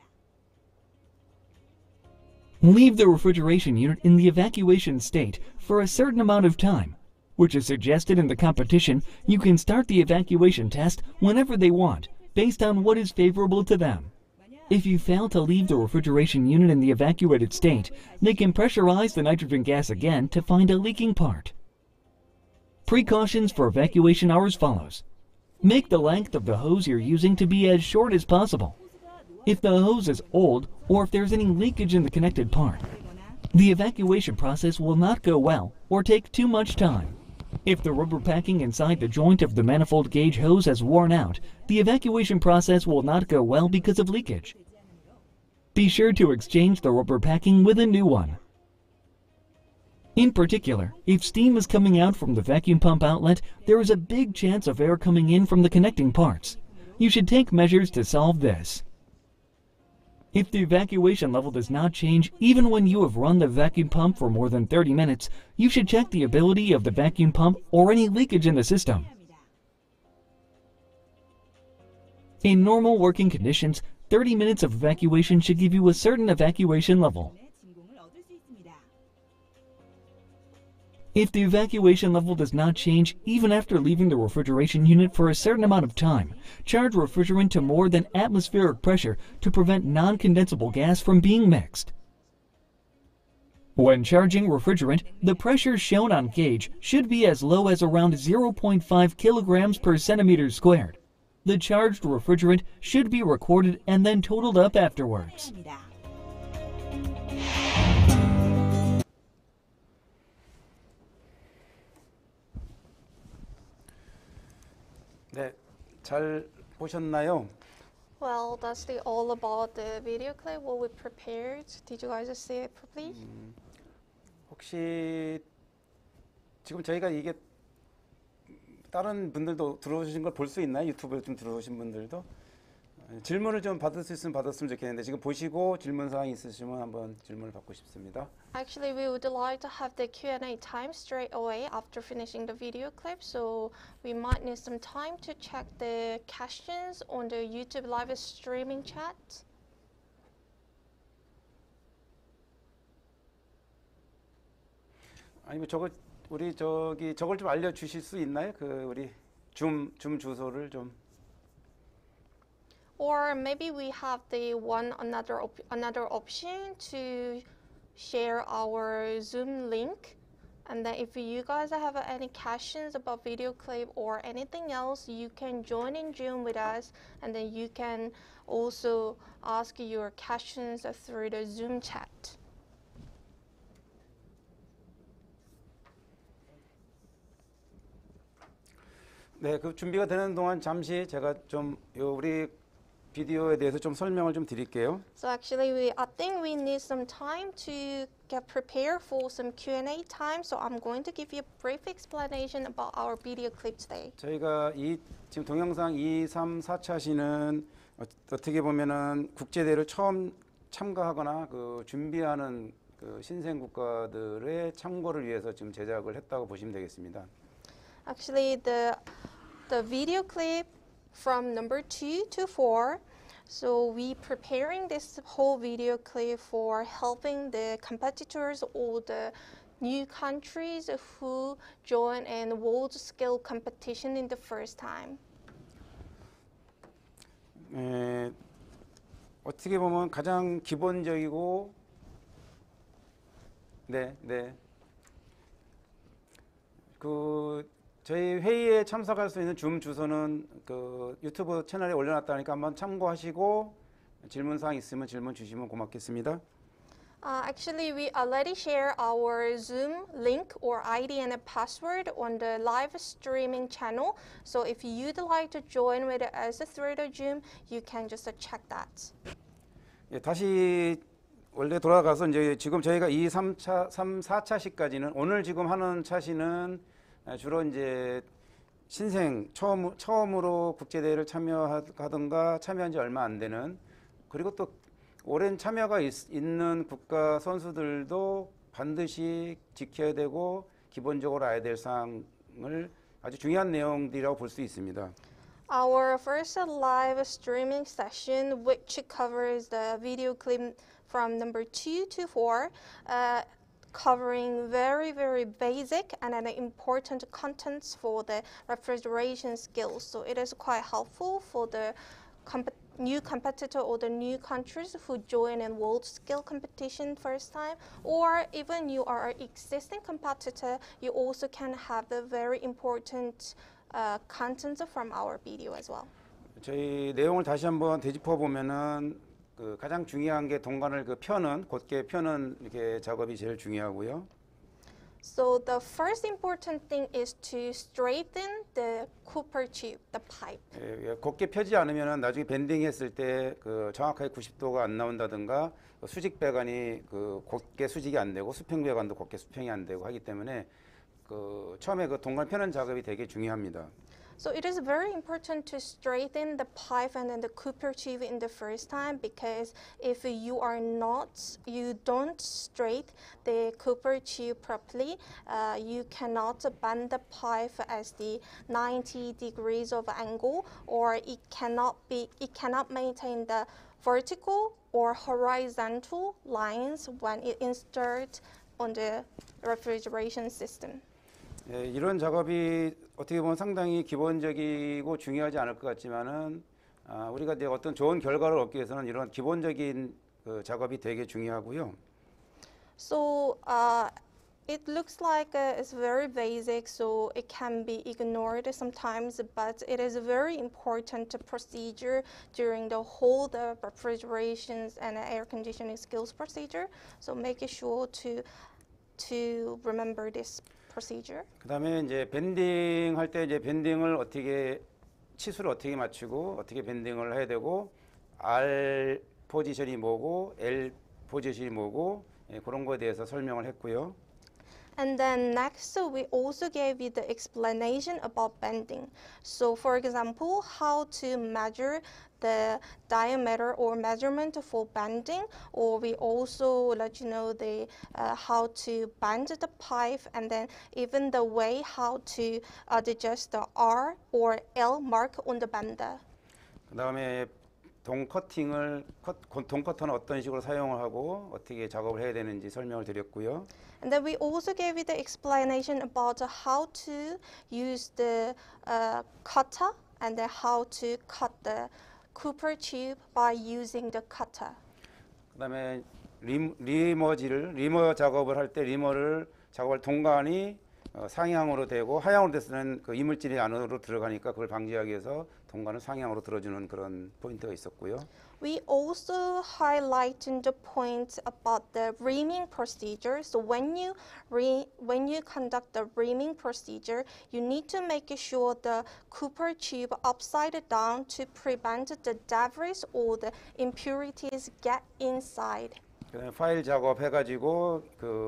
Leave the refrigeration unit in the evacuation state for a certain amount of time, which is suggested in the competition. You can start the evacuation test whenever they want, based on what is favorable to them. If you fail to leave the refrigeration unit in the evacuated state, they can pressurize the nitrogen gas again to find a leaking part. Precautions for evacuation are as follows. Make the length of the hose you're using to be as short as possible. If the hose is old or if there's any leakage in the connected part, the evacuation process will not go well or take too much time. If the rubber packing inside the joint of the manifold gauge hose has worn out, the evacuation process will not go well because of leakage. Be sure to exchange the rubber packing with a new one. In particular, if steam is coming out from the vacuum pump outlet, there is a big chance of air coming in from the connecting parts. You should take measures to solve this. If the evacuation level does not change even when you have run the vacuum pump for more than thirty minutes, you should check the ability of the vacuum pump or any leakage in the system. In normal working conditions, thirty minutes of evacuation should give you a certain evacuation level. If the evacuation level does not change even after leaving the refrigeration unit for a certain amount of time, charge refrigerant to more than atmospheric pressure to prevent non-condensable gas from being mixed. When charging refrigerant, the pressure shown on gauge should be as low as around zero point five kilograms per centimeter squared. The charged refrigerant should be recorded and then totaled up afterwards. 네, 잘 보셨나요? Well, that's the all about the video clip, what we prepared. Did you guys see it properly? 음, 혹시 지금 저희가 이게 다른 분들도 들어오신 걸 볼 수 있나요? 유튜브에 좀 들어오신 분들도 질문을 좀 받을 수 있으면 받았으면 좋겠는데 지금 보시고 질문 사항이 있으시면 한번 질문을 받고 싶습니다. Actually, we would like to have the Q and A time straight away after finishing the video clip, so we might need some time to check the questions on the YouTube live streaming chat. 아니 뭐 저걸 우리 저기 저걸 좀 알려 주실 수 있나요? 그 우리 줌 줌 주소를 좀. Or maybe we have the one another op another option to share our Zoom link, and then if you guys have any questions about video clip or anything else, you can join in Zoom with us, and then you can also ask your questions through the Zoom chat. 네, 그 준비가 되는 동안 잠시 제가 좀 요 우리 비디오에 대해서 좀 설명을 좀 드릴게요. So actually, we I think we need some time to get prepared for some Q and A time. So I'm going to give you a brief explanation about our video clip today. 저희가 이 지금 동영상 이, 삼, 사 차 시는 어떻게 보면은 국제대회를 처음 참가하거나 그 준비하는 그 신생 국가들의 참고를 위해서 지금 제작을 했다고 보시면 되겠습니다. Actually, the the video clip from number two to four. So we preparing this whole video clip for helping the competitors or the new countries who join in world scale competition in the first time. 에, 어떻게 보면 가장 기본적이고 네, 네. 그 저희 회의에 참석할 수 있는 줌 주소는 그 유튜브 채널에 올려놨다니까 한번 참고하시고 질문 사항 있으면 질문 주시면 고맙겠습니다. Uh, actually, we already share our Zoom link or I D and a password on the live streaming channel. So if you'd like to join with us through the Zoom, you can just check that. 예, 다시 원래 돌아가서 이제 지금 저희가 이, 삼 차, 삼, 사 차 시까지는 오늘 지금 하는 차시는 주로 이제 신생 처음 처음으로 국제 대회를 참여하든가 참여한 지 얼마 안 되는 그리고 또 오랜 참여가 있, 있는 국가 선수들도 반드시 지켜야 되고 기본적으로 알아야 될 사항을 아주 중요한 내용들이라고 볼 수 있습니다. Our first live streaming session, which covers the video clip from number two to four, uh, covering very, very basic and an important contents for the refrigeration skills. So it is quite helpful for the comp new competitor or the new countries who join in world scale competition first time, or even you are an existing competitor, you also can have the very important uh, content from our video as well. 저희 내용을 다시 한번 되짚어 보면은 그 가장 중요한 게 동관을 그 펴는 곧게 펴는 이렇게 작업이 제일 중요하고요. So the first important thing is to straighten the copper tube, the pipe. 예, 예, 곧게 펴지 않으면은 나중에 밴딩했을 때 그 정확하게 구십 도가 안 나온다든가 수직 배관이 그 곧게 수직이 안 되고 수평 배관도 곧게 수평이 안 되고 하기 때문에 그 처음에 그 동관 펴는 작업이 되게 중요합니다. So it is very important to straighten the pipe and then the copper tube in the first time, because if you are not, you don't straight the copper tube properly, uh, you cannot bend the pipe as the ninety degrees of angle, or it cannot be, it cannot maintain the vertical or horizontal lines when it inserts on the refrigeration system. 예, 이런 작업이 어떻게 보면 상당히 기본적이고 중요하지 않을 것 같지만은 아, 우리가 이제 어떤 좋은 결과를 얻기 위해서는 이런 기본적인 그 작업이 되게 중요하고요. So uh, it looks like uh, it's very basic, so it can be ignored sometimes, but it is a very important procedure during the whole the refrigerations and air conditioning skills procedure. So make sure to to remember this procedure. 그다음에 이제 밴딩 할 때 이제 밴딩을 어떻게 치수를 어떻게 맞추고 어떻게 밴딩을 해야 되고 R 포지션이 뭐고 L 포지션이 뭐고 예, 그런 거에 대해서 설명을 했고요. And then next, so we also gave you the explanation about bending. So for example, how to measure the diameter or measurement for bending, or we also let you know the uh, how to bend the pipe, and then even the way how to uh, adjust the R or L mark on the bender. 그다음에 동 커팅을 컷, 동 커터는 어떤 식으로 사용을 하고 어떻게 작업을 해야 되는지 설명을 드렸고요. And then we also gave you the explanation about how to use the uh, cutter and then how to cut the copper tube by using the cutter. 그다음에 리, 리머지를 리머 작업을 할 때 리머를 작업할 동관이 어, 상향으로 되고 하향으로 됐으면 그 이물질이 안으로 들어가니까 그걸 방지하기 위해서 동관을 상향으로 들어주는 그런 포인트가 있었고요. We also highlighted the point about the reaming procedure. So when you re, when you conduct the reaming procedure, you need to make sure the copper tube upside down to prevent the debris or the impurities get inside. 그다음에 파일 작업해가지고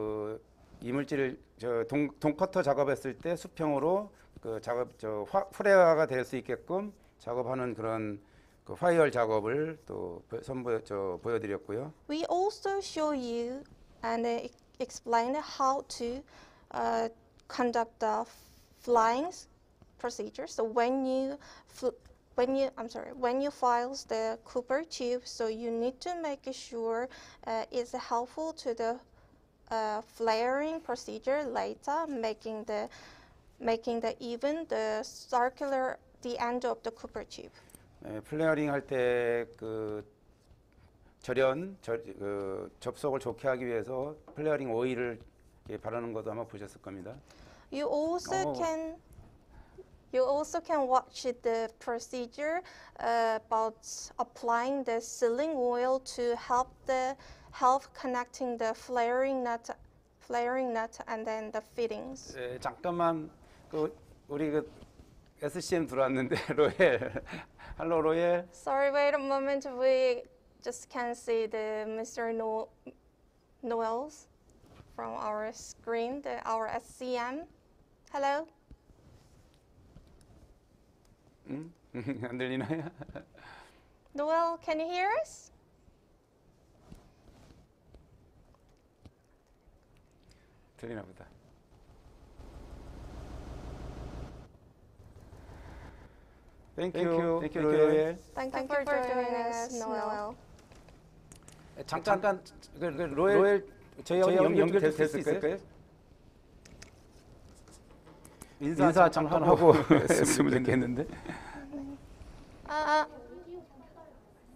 그 이물질을 저 동, 동커터 작업했을 때 수평으로 그 작업 저 화, 프레화가 될 수 있게끔 작업하는 그런 그 파이얼 작업을 또 선보 저 보여드렸고요. We also show you and uh, explain how to uh, conduct the flying procedure. So when you fl when you I'm sorry when you files the copper tube, so you need to make sure uh, it's helpful to the uh, flaring procedure later, making the making the even the circular the end of the copper tube. 네, 플레어링 할 때 그 절연 절, 그 접속을 좋게 하기 위해서 플레어링 오일을 바르는 것도 아마 보셨을 겁니다. You also Oh. can you also can watch the procedure uh, about applying the sealing oil to help the help connecting the flaring nut flaring nut and then the fittings. 네, 잠깐만 그 우리 그 에스씨엠 들어왔는데 로엘 할로 로엘. Sorry, wait a moment. We just can't see the Mister No Noels from our screen, the our S C M. Hello. 응? 안 들리나요? Noel, can you hear us? 들리나 보다. Thank you, thank you, 로엘. Thank, you for joining us, Noel. 잠깐, 잠깐 그, 그 로엘, 로엘 저희하고 연, 연결될 수 있을까요? 인사, 인사 잠깐 하고 했으면 좋겠는데. Uh,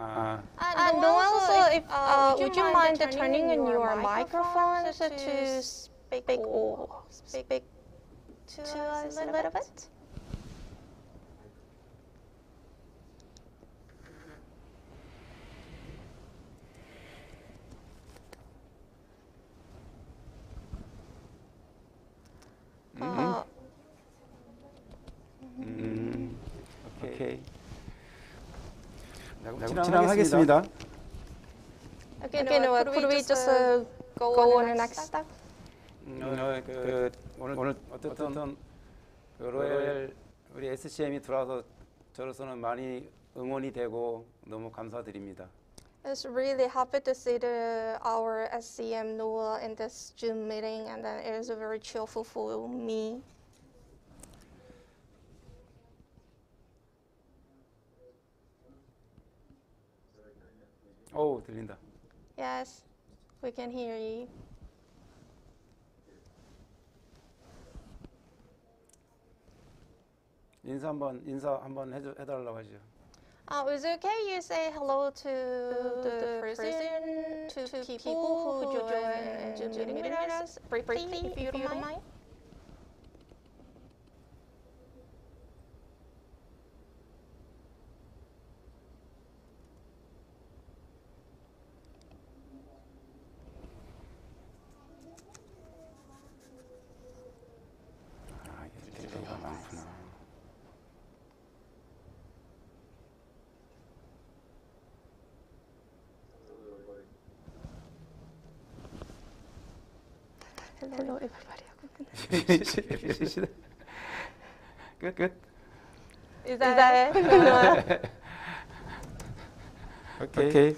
아, And also, if uh, would you mind turning on your microphone to speak or speak to us a little bit? Uh, 음, 오케이. 자, 그럼 진행하겠습니다. Okay, no, could we just uh, go on the next step? 음, 어, 그, 오늘 오늘 어쨌든 그 로얄 우리 에스씨엠이 들어와서 저로서는 많이 응원이 되고 너무 감사드립니다. It's really happy to see the, our S C M Noah in this Zoom meeting, and then it is very cheerful for me. 오, 들린다. Yes, we can hear you. 인사 한번 인사 한번 해줘, 해달라고 하죠. Uh, is it okay you say hello to the person, to people who join Zoom meeting with us briefly, if you don't mind? 아, 이게 딜레이가 많구나. Hello everybody. 끝 끝. Is that it? 오케이. 오케이.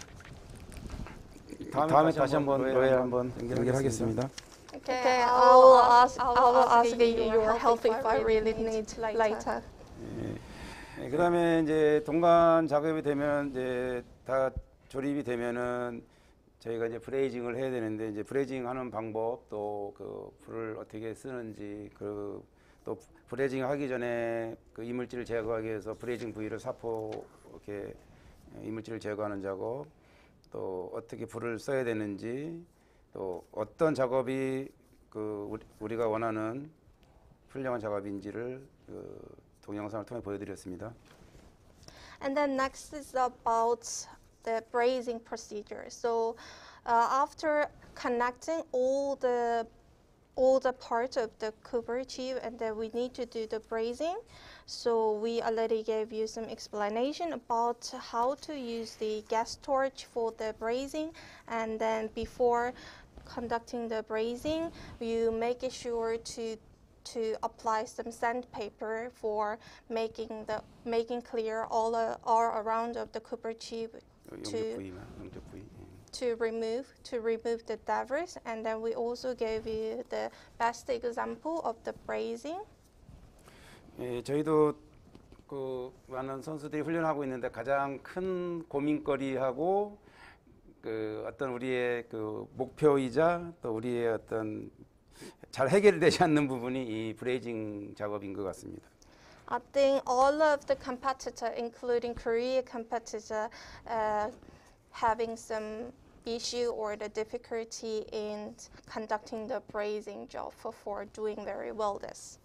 다음에, 다음에 다시 한번 로얄 한번 연결하겠습니다. Okay, I will ask. I will ask you your help if I really need later. 네, 그다음에 이제 동관 작업이 되면 이제 다 조립이 되면은 저희가 이제 브레이징을 해야 되는데 이제 브레이징 하는 방법 또 그 불을 어떻게 쓰는지 그 또 브레이징 하기 전에 그 이물질을 제거하기 위해서 브레이징 부위를 사포 이렇게 이물질을 제거하는 작업 또 어떻게 불을 써야 되는지 또 어떤 작업이 그 우리, 우리가 원하는 훌륭한 작업인지를 그 동영상을 통해 보여드렸습니다. And then next is about the brazing procedure. So uh, after connecting all the all the parts of the copper tube, and then we need to do the brazing. So we already gave you some explanation about how to use the gas torch for the brazing, and then before conducting the brazing, you make sure to to apply some sandpaper for making the making clear all uh, all around of the copper tube 용접 to 부위만 용접 부위. 예. to remove to remove the debris. And then we also gave you the best example of the brazing. 예, 저희도 그 많은 선수들이 훈련하고 있는데 가장 큰 고민거리하고 그 어떤 우리의 그 목표이자 또 우리의 어떤 잘 해결되지 않는 부분이 이 브레이징 작업인 것 같습니다. I think all of the competitor, including Korea competitor, uh, having some issue or the difficulty in conducting the brazing job for, for doing very well this.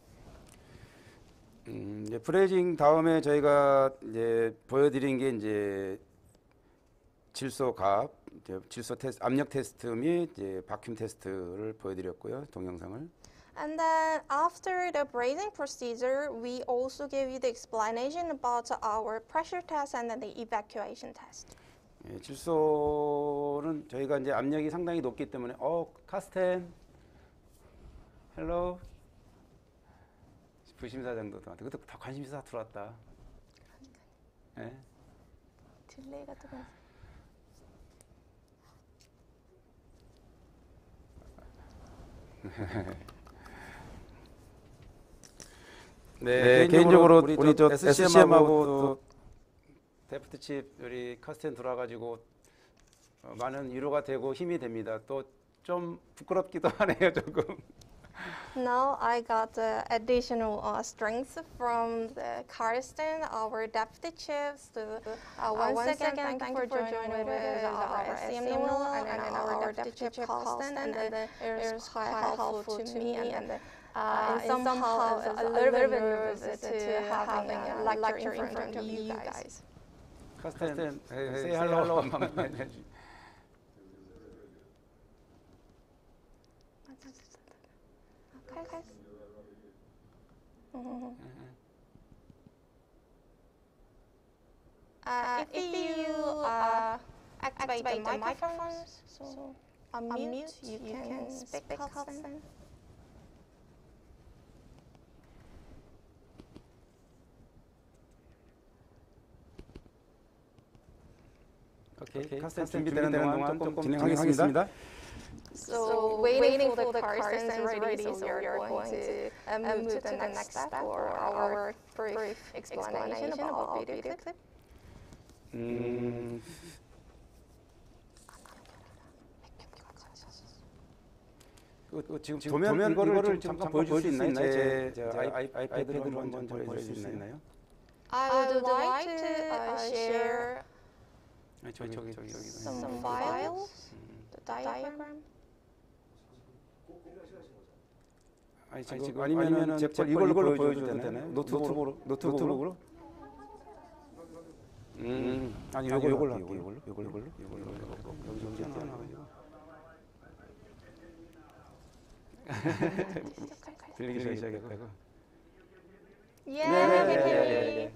음, 이제 브레이징 다음에 저희가 이제 보여드린 게 이제 질소 값, 이제 질소 테스트, 압력 테스트 및 이제 바큐um 테스트를 보여드렸고요, 동영상을. And then after the brazing procedure, we also gave you the explanation about our pressure test and then the evacuation test. 예, 질소는 저희가 이제 압력이 상당히 높기 때문에 어 카스텐, 헬로 부심사장도 들어왔다. 그것도 다 관심사 들어왔다. 예. 딜레이가 들어왔어. 네, 네, 개인적으로 개인적으로 우리 저 에스씨엠하고 에스씨엠하고 또 데프트칩 우리 카스텐 돌아가지고 어, 많은 위로가 되고 힘이 됩니다. 또 좀 부끄럽기도 하네요, 조금. Now I got uh, additional uh, strength from the Karsten, our deputy chiefs. To, uh, once, once again, again, thank you for joining with us, our S C M Newell, and, and, and our deputy chief Karsten, and, and it was quite helpful to me, and, and uh, and somehow a little bit nervous to, to having a lecture in front of you guys. 카스텐, say hello. Okay, guys. Mm-hmm. Uh, if, if you uh, activate, activate the microphones, so, so unmute, you, you can, can speak, Karsten. 오케이, okay. 카스텐 준비되는 동안 조금 진행하겠습니다. So, waiting for the Karsten's ready, so we are going to uh, move to the next step for our brief explanation about video clip. 음, 그, 그 지금 도면, 도면 이거를, 이거를 잠깐 보여줄 수 있나요? 제, 제 아이, 아이패드로 한번 보여줄 수 있나요? I would like to uh, share 아니, 저기, 저기, 저기, 여기. some files, the diagram. 아니, 지금, 지금 아니면은 제가 이걸로, 이걸로 보여줘도 되나요? 노트북으로, 노트북으로? 음, 아니, 요걸로, 요걸로, 요걸로, 요걸로, 요걸로, 요걸로, 요걸로, 여기 좀 띄어나가지고. 들리기 시작했다고. 예, 네, 네, 네.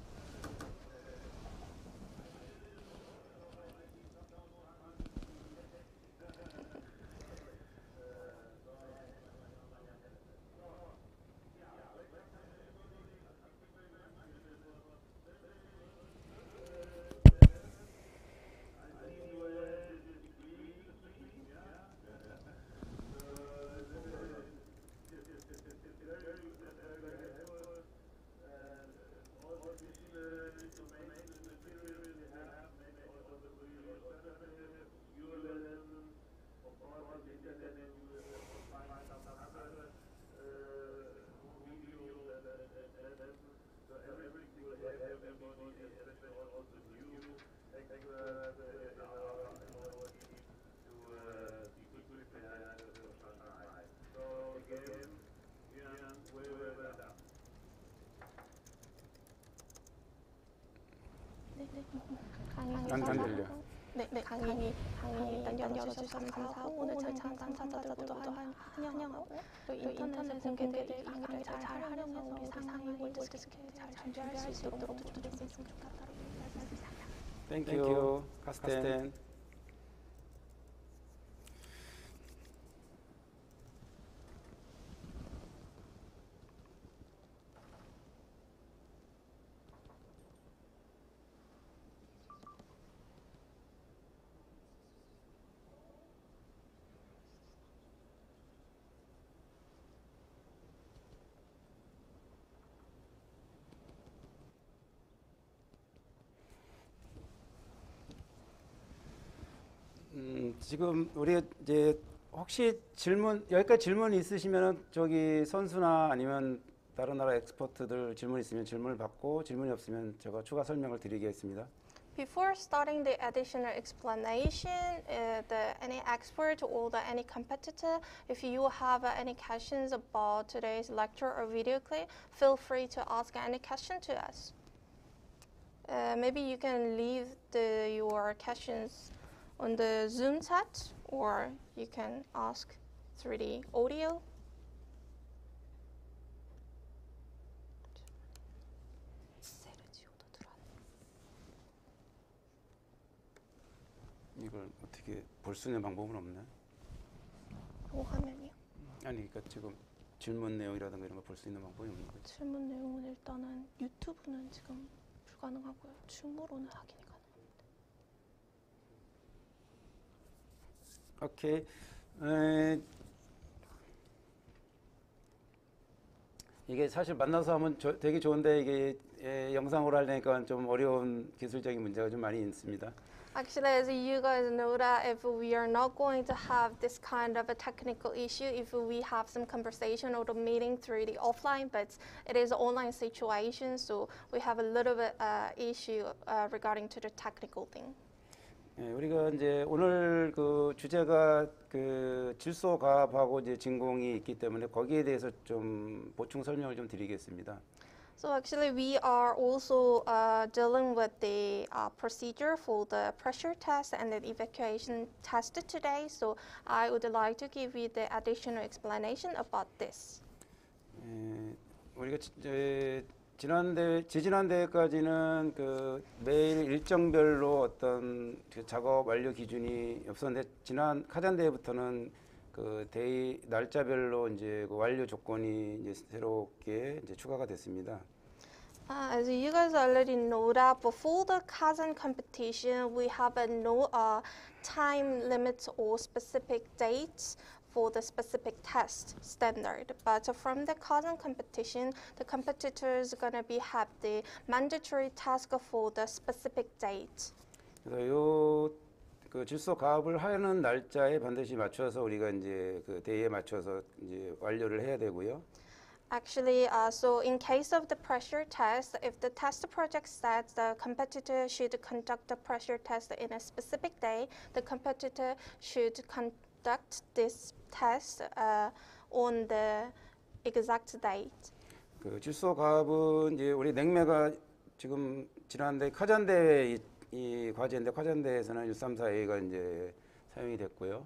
안, 안 들려. 네, 네, 강의, 강의 일단 열어주셔서 감사하고 오늘 잠깐 참가자들도 환영하고 또 인터넷에 공개될 강의를 잘 활용해서 우리 상황이 월드스케일 잘 준비할 수 있도록 좀 해주셨으면 좋겠다고 말씀드립니다. Thank you, 카스텐. 음, 지금 우리 이제 혹시 질문 여기까지 질문 있으시면은 저기 선수나 아니면 다른 나라 엑스퍼트들 질문 있으면 질문을 받고 질문이 없으면 제가 추가 설명을 드리겠습니다. Before starting the additional explanation, uh, the any expert or the any competitor, if you have uh, any questions about today's lecture or video clip, feel free to ask any question to us. Uh, maybe you can leave the, your questions on the Zoom chat, or you can ask through the audio. 이걸 어떻게 볼 수 있는 방법은 없나? 뭐 화면이요? 아니, 그러니까 지금 질문 내용이라든가 이런 거 볼 수 있는 방법이 없는 거죠. 질문 내용은 일단은 유튜브는 지금 불가능하고요. 줌으로는 확인이 가능합니다. 오케이. 에, 이게 사실 만나서 하면 저, 되게 좋은데 이게 예, 영상으로 하려니까 좀 어려운 기술적인 문제가 좀 많이 있습니다. Actually, as you guys know that if we are not going to have this kind of a technical issue, if we have some conversation or the meeting through the offline, but it is an online situation, so we have a little bit uh, issue uh, regarding to the technical thing. 예, 우리가 이제 오늘 그 주제가 그 질소과합하고 이제 진공이 있기 때문에 거기에 대해서 좀 보충 설명을 좀 드리겠습니다. So actually, we are also uh, dealing with the uh, procedure for the pressure test and the evacuation test today. So I would like to give you the additional explanation about this. 예, 우리가 지, 에, 지난 대회, 지지난 대회까지는 그 매일 일정별로 어떤 그 작업 완료 기준이 없었는데 지난 카잔 대회부터는 그 대회 날짜별로 이제 그 완료 조건이 이제 새롭게 이제 추가가 됐습니다. Uh, as you guys already know that before the Kazan competition, we have a no uh, time limit or specific dates for the specific test standard. But from the Kazan competition, the competitors gonna be have the mandatory task for the specific date. 그래서 요 그 질소 가압을 하는 날짜에 반드시 맞춰서 우리가 이제 그 대회에 맞춰서 이제 완료를 해야 되고요. Actually, uh, so in case of the pressure test, if the test project says the competitor should conduct the pressure test in a specific day, the competitor should conduct this test uh, on the exact date. 그 질소 가압은 이제 우리 냉매가 지금 지난대 카잔 대회 이, 이 과제인데 카잔 대회에서는 일삼사 A가 이제 사용이 됐고요.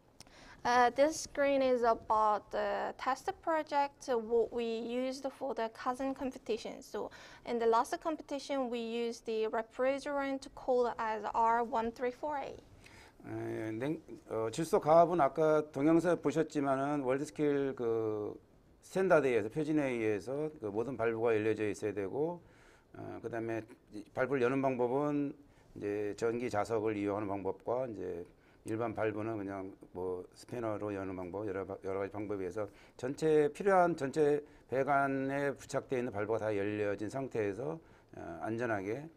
Uh, this screen is about the test project uh, what we used for the Kazan competition. So in the last competition, we used the refrigerant called as R one thirty-four A. 에, 냉, 어, 질소 가압은 아까 동영상 보셨지만은 월드스케일 그 스탠다드에 의해서 표준에 의해서 그 모든 발부가 열려져 있어야 되고, 어, 그다음에 발부를 여는 방법은 이제 전기 자석을 이용하는 방법과 이제 일반 발부는 그냥 뭐 스패너로 여는 방법 여러 여러 가지 방법에 의해서 전체 필요한 전체 배관에 부착되어 있는 발부가 다 열려진 상태에서 어, 안전하게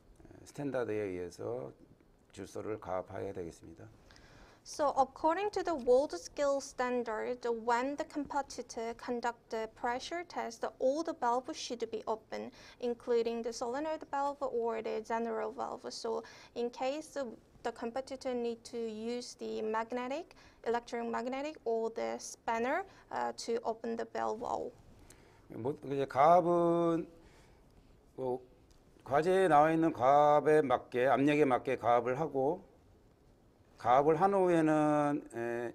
스탠다드에 의해서 질소를 가압해야 되겠습니다. So according to the world scale standard, when the competitor conduct the pressure test, all the valves should be open, including the solenoid valve or the general valve. So in case the competitor need to use the magnetic, electromagnetic, or the spanner uh, to open the valve wall. 뭐 이제 가압은 뭐 과제에 나와 있는 가압에 맞게 압력에 맞게 가압을 하고 가압을 한 후에는 에,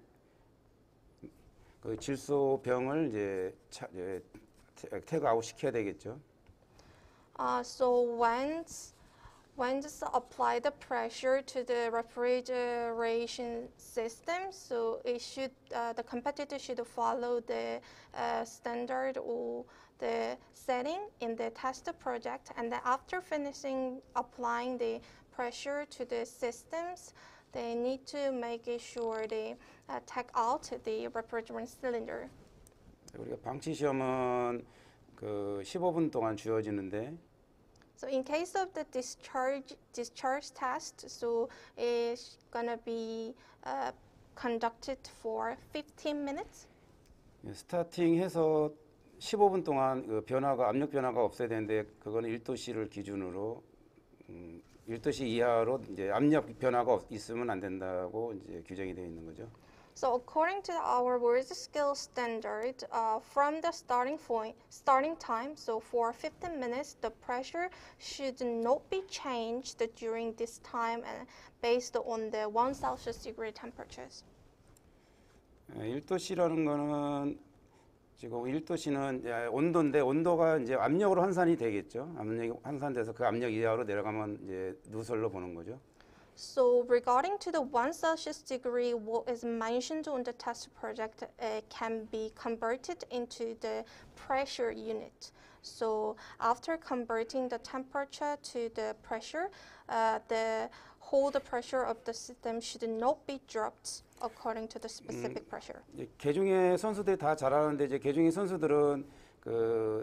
그 질소병을 이제, 차, 이제 태그아웃 시켜야 되겠죠. Uh, so once once apply the pressure to the refrigeration system, so it should uh, the competitor should follow the uh, standard or the setting in the test project, and then after finishing applying the pressure to the systems, they need to make sure they uh, take out the refrigerant cylinder. 우리가 방치 시험은 그 십오 분 동안 주어지는데. So in case of the discharge discharge test, so it's gonna be uh, conducted for fifteen minutes. 스타팅해서 십오 분 동안 그 변화가 압력 변화가 없어야 되는데 그거는 일 도씨를 기준으로 음, 일 도씨 이하로 이제 압력 변화가 없, 있으면 안 된다고 이제 규정이 되어 있는 거죠. So according to our world scale standard, uh, from the starting point, starting time, so for fifteen minutes, the pressure should not be changed during this time, and based on the one Celsius degree temperatures. 일 도씨라는 거는 지금 일 도씨는 온도인데 온도가 이제 압력으로 환산이 되겠죠. 압력이 환산돼서 그 압력 이하로 내려가면 이제 누설로 보는 거죠. So regarding to the one Celsius degree, what is mentioned on the test project, it can be converted into the pressure unit. So after converting the temperature to the pressure, uh, the whole the pressure of the system should not be dropped according to the specific pressure. 이제 개중의 선수들이 다 잘하는데 이제 개중의 선수들은 그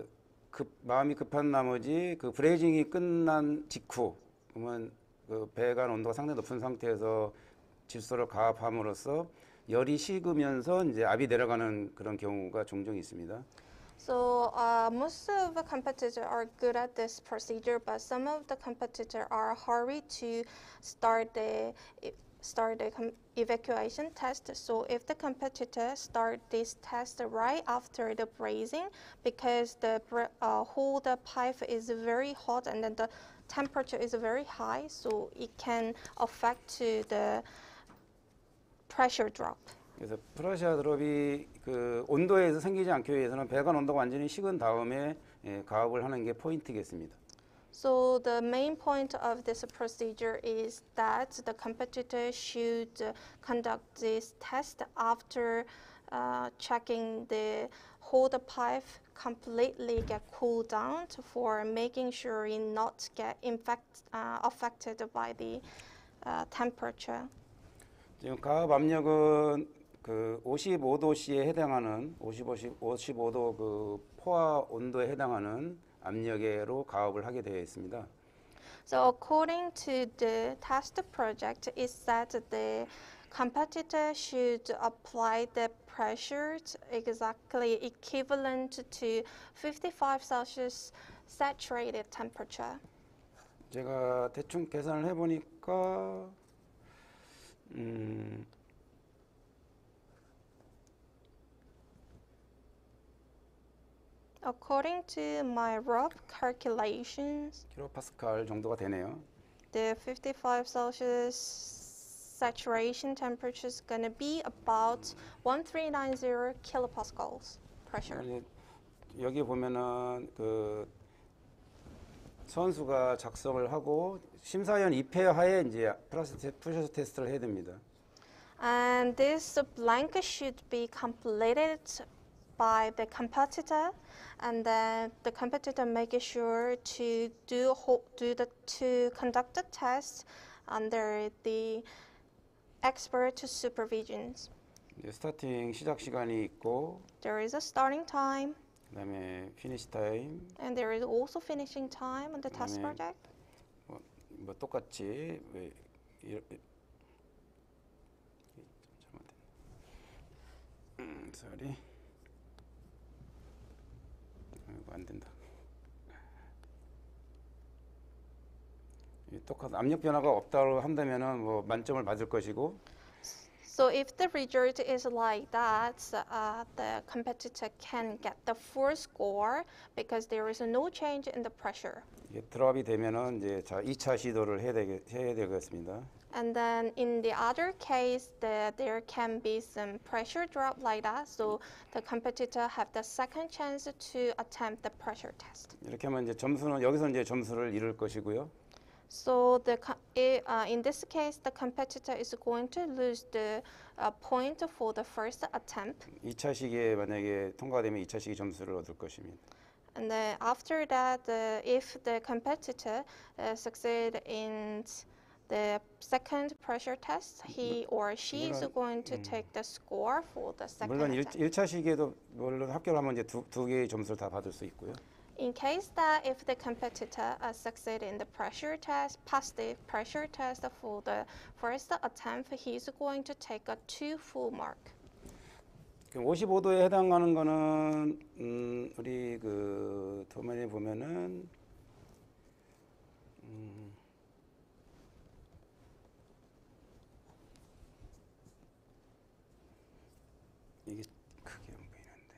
급 마음이 급한 나머지 그 브레이징이 끝난 직후 그러면 그 배관 온도가 상당히 높은 상태에서 질소를 가압함으로써 열이 식으면서 이제 압이 내려가는 그런 경우가 종종 있습니다. So uh, most of the competitors are good at this procedure, but some of the competitors are hurry to start the start the com- evacuation test. So if the competitor start this test right after the brazing, because the bra- uh, whole the pipe is very hot and then the temperature is very high, so it can affect to the pressure drop. 그래서 프러시아 드롭이 그 온도에서 생기지 않기 위해서는 배관 온도가 완전히 식은 다음에 예, 가압을 하는 게 포인트겠습니다. So the main point of this procedure is that the competitor should uh, conduct this test after uh, checking the hold the pipe completely get cooled down to- for making sure it not get infect, uh, affected by the uh, temperature. 지금 가압 압력은 그 오십오 도씨에 해당하는 오십오 도 그 포화 온도에 해당하는 압력으로 가압을 하게 되어 있습니다. So according to the test project, it said that the competitor should apply the pressure exactly equivalent to fifty-five Celsius saturated temperature. 제가 대충 계산을 해보니까 음, According to my rough calculations, 킬로파스칼 정도가 되네요. the fifty-five Celsius saturation temperature is going to be about thirteen ninety kilopascals pressure. 이제 여기 보면은 그 선수가 작성을 하고 심사위원 입회하에 이제 프라스 프레셔 테스트를 해야 됩니다. And this blank should be completed by the competitor, and then the competitor make sure to do ho- do the to conduct the test under the expert supervisions. 이제 스타팅 시작 시간이 있고 There is a starting time, 그다음에 피니시 타임 and there is also finishing time on the test 네. project. 뭐, 뭐 똑같이 왜 이- 이- 잘못됐네. 음, sorry. 이거 안 된다. 이 똑같은 압력 변화가 없다고 한다면은 뭐 만점을 받을 것이고 So if the result is like that, uh, the competitor can get the full score because there is no change in the pressure. 이게 드롭이 되면은 이제 자 이 차 시도를 해야 되겠 해야 되겠습니다. And then in the other case, the, there can be some pressure drop like that. So the competitor have the second chance to attempt the pressure test. 이렇게 하면 이제 점수는 여기서 이제 점수를 잃을 것이고요. So the co- i- uh, in this case, the competitor is going to lose the uh, point for the first attempt. 이 차 시기에 만약에 통과되면 이 차 시기 점수를 얻을 것입니다. And then after that, uh, if the competitor uh, succeed in the second pressure test, he or she is 물론, going to take the score for the second 물론 일, attempt. 일 차 시기에도 물론 합격을 하면 이제 두, 두 개의 점수를 다 받을 수 있고요. In case that if the competitor uh, succeed in the pressure test, pass the pressure test for the first attempt, he is going to take a two full mark. 오십오 도에 해당하는 거는 음, 우리 그 도면에 보면은 음, 이게 크게 안 보이는데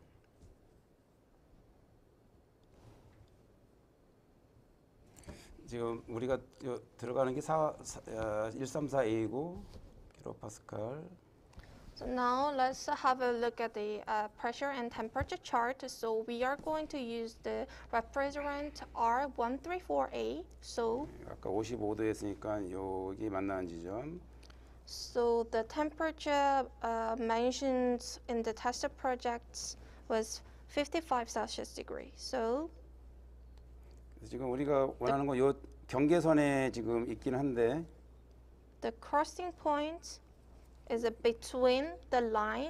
지금 우리가 저 들어가는 게 사, 사, 어, 일삼사 A이고 킬로파스칼. So now let's have a look at the uh, pressure and temperature chart. So we are going to use the refrigerant R one thirty-four A. So 아까 오십오 도였으니까 여기 만나는 지점. So the temperature uh, mentioned in the test projects was fifty-five Celsius degree. So 지금 우리가 원하는 건 요 경계선에 지금 있긴 한데 the crossing point is between the line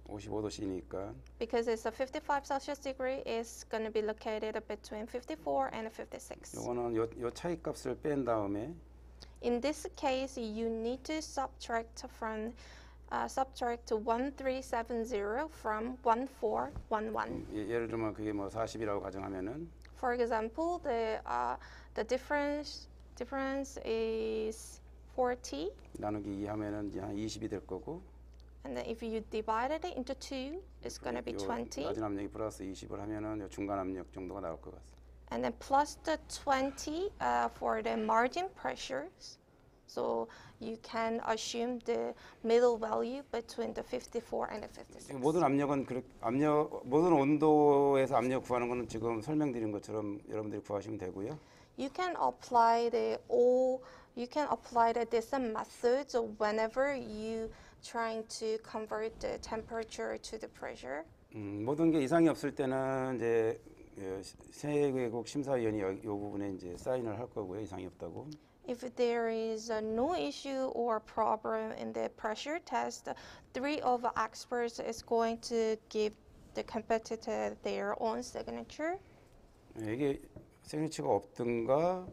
오십오 도씨니까 because it's a fifty-five Celsius degree, it's going to be located between fifty-four and fifty-six. 요거는 요, 요 차이 값을 뺀 다음에 In this case, you need to subtract from uh, subtract one three seven zero from one four one one. 예, 예를 들면 그게 뭐 사십이라고 가정하면은 For example, the uh, the difference difference is forty, 나누기 이 하면은 이제 한 이십이 될 거고 and then if you divided it into two, it's going to be 요 twenty, 낮은 압력이 플러스 이십을 하면은 요 중간 압력 정도가 나올 것 같습니다. and then plus the twenty uh, for the margin pressures. So you can assume the middle value between the fifty-four and the fifty-six. 지금 모든 압력은 그 압력 모든 온도에서 압력 구하는 거는 지금 설명드린 것처럼 여러분들이 구하시면 되고요. You can apply the all you can apply the different methods whenever you trying to convert the temperature to the pressure. 음, 모든 게 이상이 없을 때는 이제 어, 세계국 심사위원이 이 부분에 이제 사인을 할 거고요. 이상이 없다고. If there is uh, no issue or problem in the pressure test, three of the experts is going to give the competitor their own signature. 예, 이게 시그니처가 없든가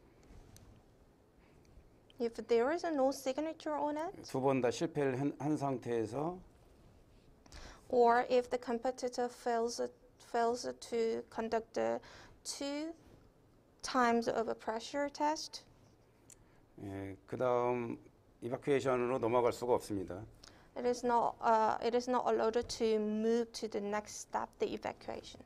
If there is no signature on it, 두 번 다 실패를 한, 한 상태에서 or if the competitor fails fails to conduct the two times of a pressure test, 예, 그 다음 이바큐에이션으로 넘어갈 수가 없습니다. it is not uh, it is not allowed to move to the next step, the evacuation.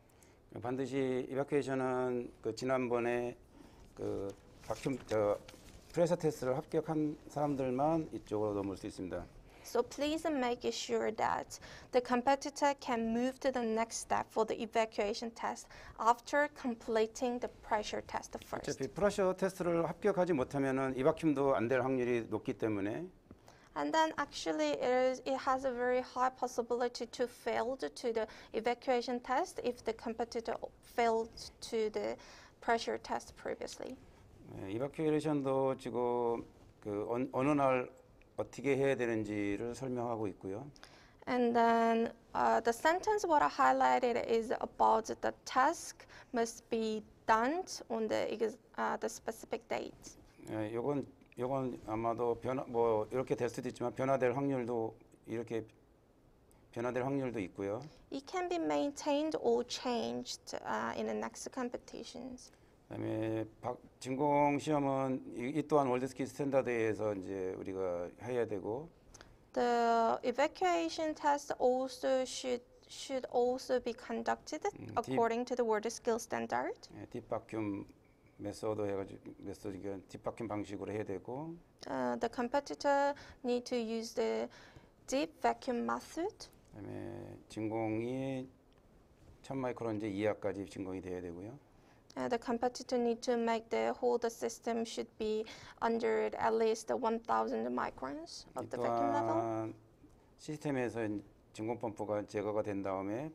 반드시 이바큐에이션은 그 지난번에 그 바큐 저 프레셔 테스트를 합격한 사람들만 이쪽으로 넘을 수 있습니다. So please make sure that the competitor can move to the next step for the evacuation test after completing the pressure test first. 어차피 프레셔 테스트를 합격하지 못하면은 이바큐움도 안 될 확률이 높기 때문에 And then actually it, is, it has a very high possibility to fail to the evacuation test if the competitor failed to the pressure test previously. 예, 이바큐에이션도 지금 그 어느, 어느 날 어떻게 해야 되는지를 설명하고 있고요. And then uh, the sentence what I highlighted is about the task must be done on the ex- uh, the specific date. 예, 요건 요건 아마도 변화 뭐 이렇게 될 수도 있지만 변화될 확률도 이렇게 변화될 확률도 있고요. It can be maintained or changed uh, in the next competitions. 그다음에 박, 진공 시험은 이, 이 또한 월드스키 스탠다드에서 이제 우리가 해야 되고 The evacuation test also should should also be conducted 음, according to the World Skill Standard. 예, 딥바큐움 메소드 해가지고 메소드 딥바큐움 방식으로 해야 되고 Uh, the competitor need to use the deep vacuum method. 그다음에 진공이 천 마이크론 이제 이하까지 진공이 돼야 되고요. Uh, the competitor need to make the whole the system should be under at least one thousand microns 이 of the vacuum level. 또한 시스템에서 진공 펌프가 제거가 된 다음에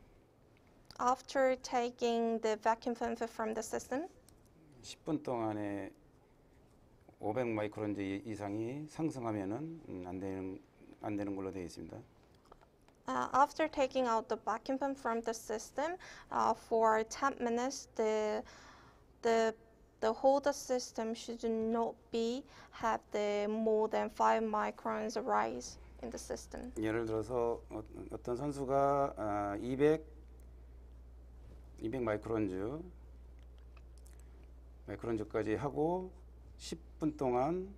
After taking the vacuum pump from the system, 십 분 동안에 오백 마이크론 이상이 상승하면은 음, 안 되는 안 되는 걸로 되어 있습니다. Uh, after taking out the vacuum pump from the system, uh, for ten minutes, the the the whole the system should not be have the more than five microns rise in the system. 예를 들어서 어, 어떤 선수가 아, 이백 이백 마이크론즈 마이크론즈까지 하고 십 분 동안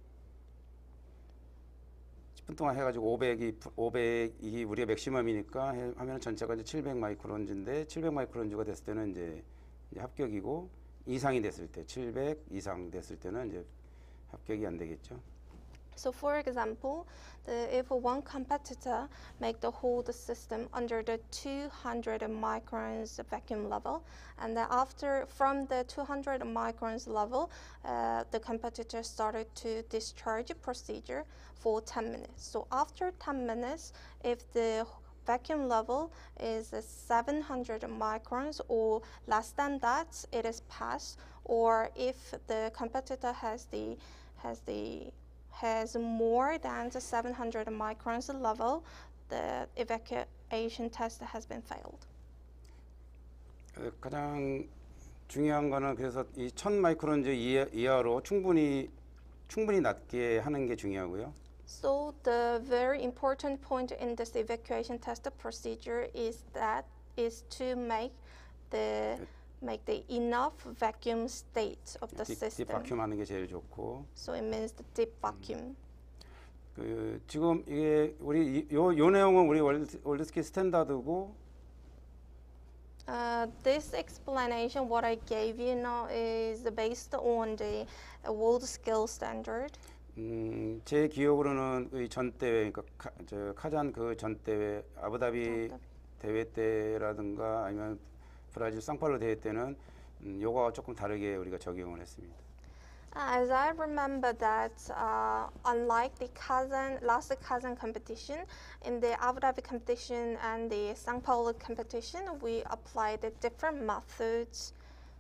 십 분 동안 해가지고 오백이 오백이 우리가 맥시멈이니까 해, 하면 전체가 이제 칠백 마이크론즈인데 칠백 마이크론즈가 됐을 때는 이제, 이제 합격이고 이상이 됐을 때 칠백 이상 됐을 때는 이제 합격이 안 되겠죠. So, for example, the, if one competitor make the whole the system under the two hundred microns vacuum level, and then after from the two hundred microns level, uh, the competitor started to discharge procedure for ten minutes. So, after ten minutes, if the vacuum level is uh, seven hundred microns or less than that, it is passed. Or if the competitor has the has the has more than the seven hundred microns level, the evacuation test has been failed. 어, 가장 중요한 거는 그래서 이 천 마이크론즈 이하, 이하로 충분히 충분히 낮게 하는 게 중요하고요. So the very important point in this evacuation test procedure is that is to make the make the enough vacuum state of the 딥, 딥 system. 바큐um 하는 게 제일 좋고. So it means the deep vacuum. 그 지금 이게 우리 이- 요, 요 내용은 우리 월드, 월드스키 스탠다드고 Uh, this explanation, what I gave you now, is based on the uh, world scale standard. 음, 제 기억으로는 이 전 대회, 그러니까 카, 저 카잔 그 전 대회, 아부다비 대회 때라든가 아니면 브라질 상파울루 대회 때는 음, 요거와 조금 다르게 우리가 적용을 했습니다. As I remember that, uh, unlike the Kazan last Kazan competition, in the Abu Dhabi competition and the Sao Paulo competition, we applied the different methods.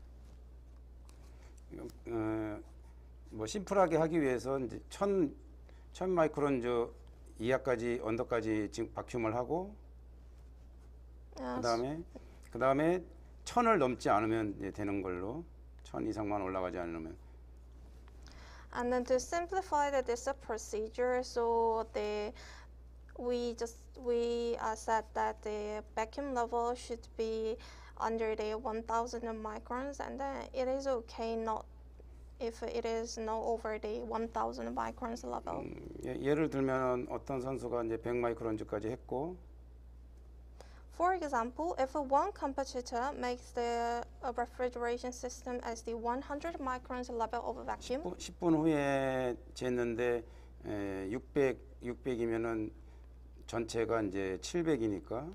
어, 뭐 심플하게 하기 위해서 이제 천, 천 마이크론즈 이하까지 언더까지 지금 바큐움을 하고 Uh, 그다음에 그다음에 천을 넘지 않으면 이제 되는 걸로 천 이상만 올라가지 않으면 And then to simplify the, this uh, procedure, so the we just we uh, said that the vacuum level should be under the one thousand microns, and then it is okay not if it is not over the one thousand microns level. 음, 예, 예를 들면 어떤 선수가 이제 백 마이크론즈까지 했고 For example, if a one competitor makes the uh, refrigeration system as the one hundred microns level of vacuum, 십 분 후에 쟀는데 에, 육백 육백이면은 전체가 이제 칠백이니까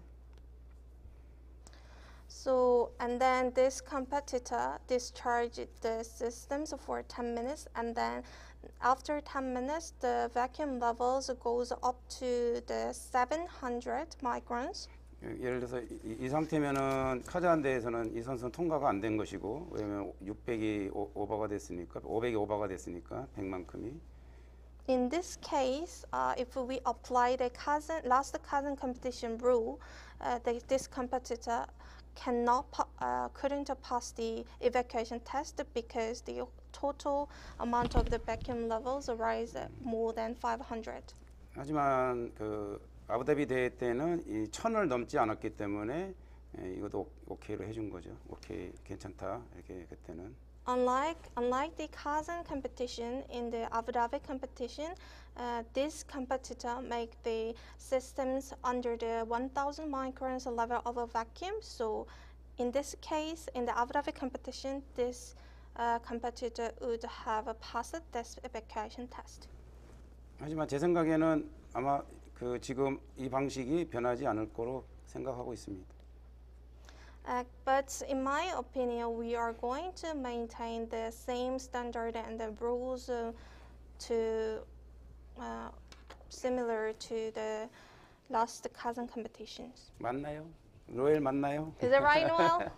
so and then this competitor discharged the systems for ten minutes, and then after ten minutes the vacuum levels goes up to the seven hundred microns. 예를 들어서 이, 이 상태면은 카자한 대회에서는 이 선수는 통과가 안 된 것이고 왜냐면 육백이 오, 오버가 됐으니까 오백이 오버가 됐으니까 백만큼이 In this case, uh, if we apply the Kazan, last Kazan competition rule, uh, the, this competitor cannot pa- uh, couldn't pass the evacuation test because the total amount of the vacuum levels rise more than five hundred. 하지만 그 아부다비 대회 때는 이 천을 넘지 않았기 때문에 에, 이것도 오- 오케이로 해준 거죠. 오케이 괜찮다 이렇게 그때는. Unlike unlike the Kazan competition, in the Abu Dhabi competition, uh, this competitor make the systems under the one thousand microns level of a vacuum. So, in this case, in the Abu Dhabi competition, this uh, competitor would have passed this evacuation test. 하지만 제 생각에는 아마 그 지금 이 방식이 변하지 않을 거로 생각하고 있습니다. Uh, but in my opinion, we are going to maintain the same standard and the rules uh, to uh, similar to the last Kazan competitions. 맞나요? 로엘 맞나요? Is it right, Noel?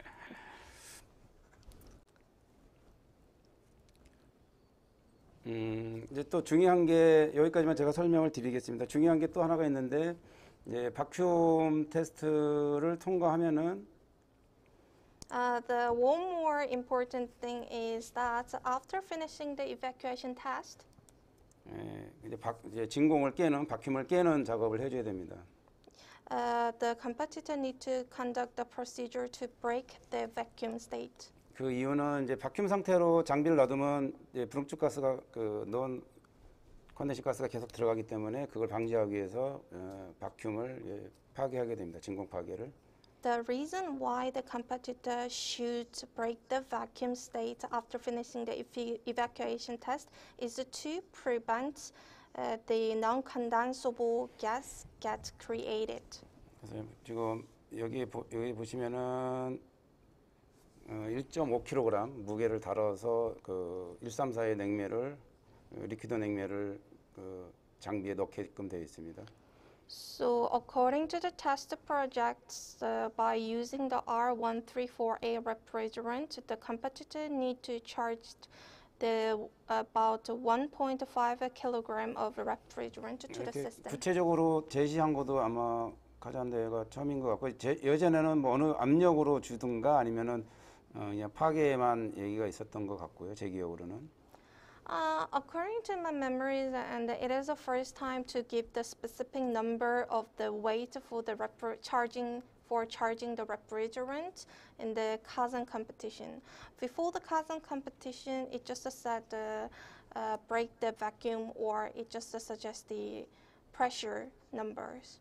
음, 이제 또 중요한 게 여기까지만 제가 설명을 드리겠습니다. 중요한 게 또 하나가 있는데 이제 바큐움 테스트를 통과하면은 Uh, the one more important thing is that after finishing the evacuation test, 에, 이제, 바, 이제 진공을 깨는 바큐움을 깨는 작업을 해줘야 됩니다. uh, the competitor need to conduct the procedure to break the vacuum state. 그 이유는 이제 바큐움 상태로 장비를 놔두면 이제 분홍축 가스가 그 넣은 컨덴싱 가스가 계속 들어가기 때문에 그걸 방지하기 위해서 어, 바큐움을 예, 파괴하게 됩니다. 진공 파괴를. The reason why the competitor should break the vacuum state after finishing the ev- evacuation test is to prevent uh, the non-condensable gas get created. 그래서 지금 여기 보, 여기 보시면은 어, 일 점 오 킬로그램 무게를 다뤄서 그 일삼사의 냉매를 어, 리퀴드 냉매를 그 장비에 넣게끔 되어 있습니다. So, according to the test projects, uh, by using the R one thirty-four A refrigerant, the competitor need to charge the about one point five kilogram of refrigerant to the 이렇게 system. 구체적으로 제시한 것도 아마 가자한대가 처음인 것 같고 제, 예전에는 뭐 어느 압력으로 주든가 아니면은 어, 그냥 파괴만 얘기가 있었던 것 같고요. 제 기억으로는. Uh, according to my memories, and it is the first time to give the specific number of the weight for the repre- charging for charging the refrigerant in the Kazan competition. Before the Kazan competition, it just said uh, uh, break the vacuum, or it just suggests the pressure numbers.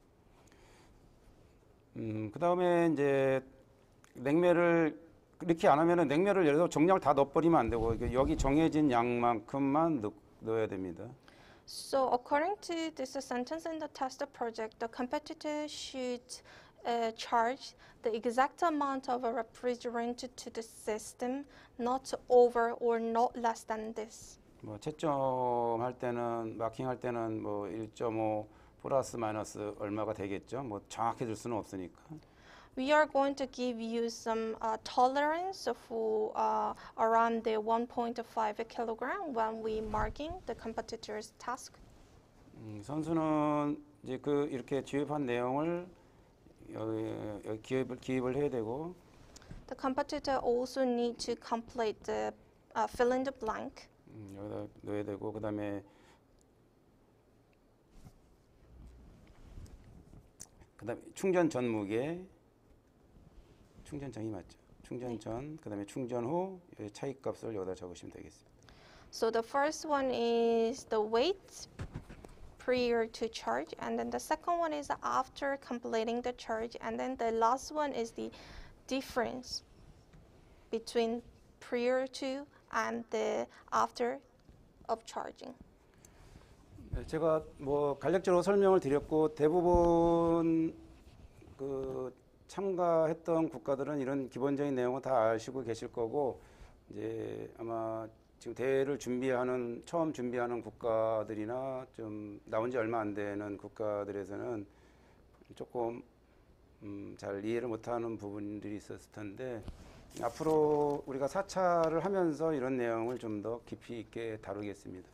음, 그다음에 이제 냉매를 이렇게 안 하면은 냉매를 예를 들어 정량을 다 넣어버리면 안 되고 이게 여기 정해진 양만큼만 넣, 넣어야 됩니다. So according to this sentence in the test project, the competitor should uh, charge the exact amount of a refrigerant to the system, not over or not less than this. 뭐 채점할 때는 마킹할 때는 뭐 일 점 오 플러스 마이너스 얼마가 되겠죠. 뭐 정확히 줄 수는 없으니까. We are going to give you some uh, tolerance for uh, around the one point five kilogram when we marking the competitor's task. 음, 선수는 이제 그 이렇게 주입한 내용을 여기, 여기 기입을 기입을 해야 되고 The competitor also need to complete the uh, fill in the blank. 음, 여기다 넣어야 되고 그다음에 그다음에 충전 전 무게 충전 전이 맞죠? 충전 전 그다음에 충전 후 차이 값을 여기다 적으시면 되겠습니다. So the first one is the weight prior to charge, and then the second one is after completing the charge, and then the last one is the difference between prior to and the after of charging. 네, 제가 뭐 간략적으로 설명을 드렸고 대부분 그 참가했던 국가들은 이런 기본적인 내용을 다 아시고 계실 거고 이제 아마 지금 대회를 준비하는 처음 준비하는 국가들이나 좀 나온 지 얼마 안 되는 국가들에서는 조금 음, 잘 이해를 못하는 부분들이 있었을 텐데 앞으로 우리가 사 차를 하면서 이런 내용을 좀 더 깊이 있게 다루겠습니다.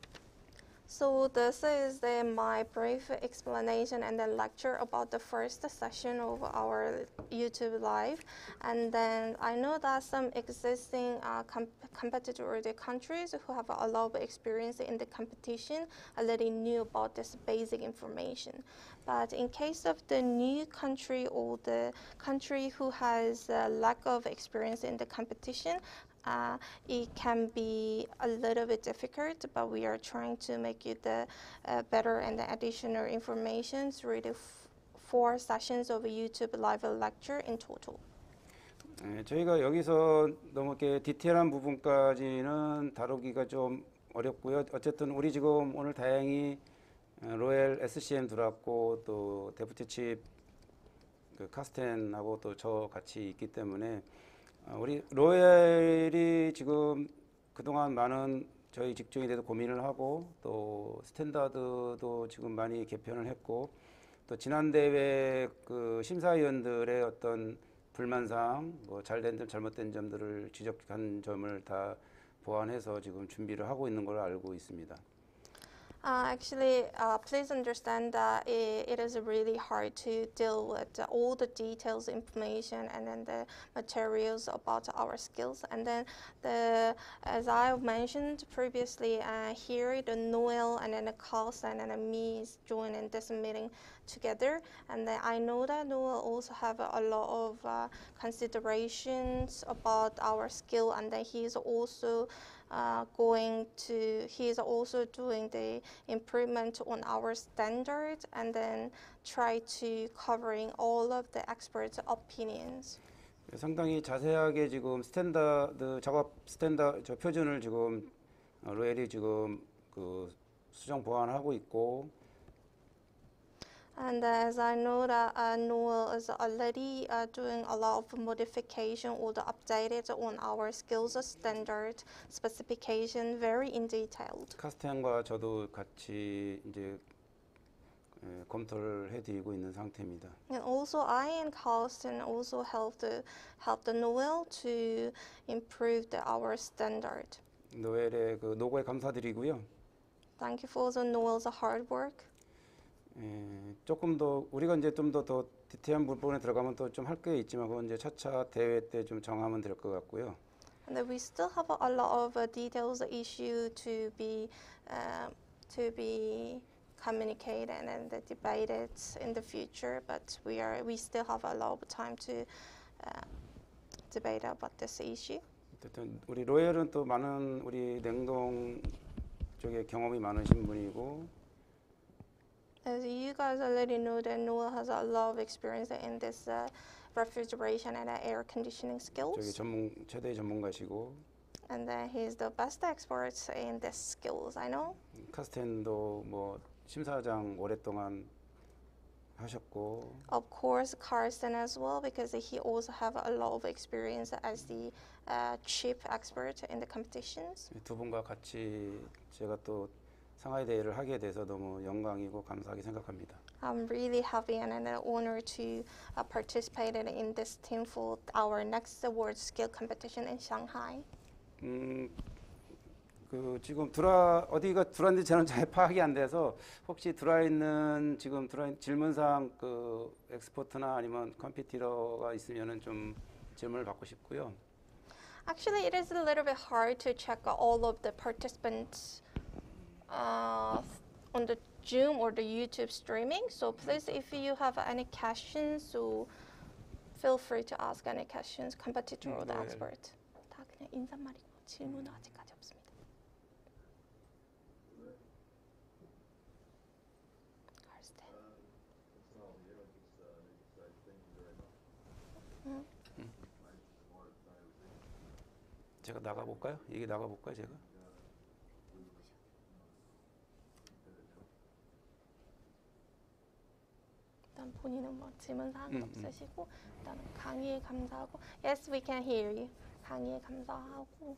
So this is the, my brief explanation and the lecture about the first session of our YouTube Live. And then I know that some existing uh, com competitor or the countries who have a lot of experience in the competition already knew about this basic information. But in case of the new country or the country who has a lack of experience in the competition, Uh, it can be a little bit difficult, but we are trying to make you the uh, better and the additional information through the f four sessions of a YouTube live lecture in total. 네, 저희가 여기서 너무 이렇게 디테일한 부분까지는 다루기가 좀 어렵고요. 어쨌든 우리 지금 오늘 다행히 로엘 에스씨엠 들어왔고 또 데프티 칩 그 카스텐하고 또 저 같이 있기 때문에 우리 로엘이 지금 그동안 많은 저희 직종에 대해서 고민을 하고 또 스탠다드도 지금 많이 개편을 했고 또 지난 대회 그 심사위원들의 어떤 불만사항, 뭐 잘된 점, 잘못된 점들을 지적한 점을 다 보완해서 지금 준비를 하고 있는 걸로 알고 있습니다. Uh, actually, uh, please understand that it, it is really hard to deal with uh, all the details, information, and then the materials about our skills. And then, the as I mentioned previously, uh, here the Noel and then the Carlson and then me is joining this meeting together. And then I know that Noel also have a, a lot of uh, considerations about our skill, and then he is also Uh, going to, he is also doing the improvement on our standards and then try to covering all of the experts' opinions. 상당히 자세하게 지금 스탠다드 작업 스탠다드 저 표준을 지금 로엘이 지금 그 수정 보완하고 있고. And as I know that uh, Noel is already uh, doing a lot of modification or the updated on our skills standard specification very in detailed. 카스텐과 저도 같이 이제 에, 검토를 해드리고 있는 상태입니다. And also I and Carlson also helped the, helped the Noel to improve the, our standard. 노엘의 그 노고에 감사드리고요. Thank you for the Noel's hard work. 예, 조금 더 우리가 이제 좀 더 더 디테일한 부분에 들어가면 또 좀 할 게 있지만 그건 이제 차차 대회 때 좀 정하면 될 것 같고요. And then we still have a lot of uh, details issue to be um, to be communicated and uh, debated in the future. But we are we still have a lot of time to uh, debate about this issue. 어쨌든 우리 로열은 또 많은 우리 냉동 쪽에 경험이 많으신 분이고. As you guys already know, that Noel has a lot of experience in this uh, refrigeration and uh, air conditioning 저기 skills, 전문 최대 전문가시고 and then he's the best expert in this skills. I know. 카스텐도 뭐 심사장 오랫동안 하셨고 Of course, Carsten as well, because he also have a lot of experience as the uh, chief expert in the competitions. 두 분과 같이 제가 또 상하이 대회를 하게 돼서 너무 영광이고 감사하게 생각합니다. I'm really happy and an honor to uh, participate in this team for our next World Skill Competition in Shanghai. 음, 그 지금 들어와 어디가 들어왔는지 저는 잘 파악이 안 돼서 혹시 들어와 있는 지금 들어와 있는 질문사항 그 엑스포트나 아니면 컴피티터가 있으면은 좀 질문을 받고 싶고요. Actually, it is a little bit hard to check all of the participants uh, on the Zoom or the YouTube streaming. So please, if you have any questions, so feel free to ask any questions, competitor or the 네. expert. 다 그냥 인사말이고 질문은 아직까지 없습니다. Carsten. 음. 제가 나가 볼까요? 얘기 나가 볼까요, 제가? 일단 본인은 뭐 질문 사항 음, 음. 없으시고 일단 강의에 감사하고 Yes, we can hear you. 강의에 감사하고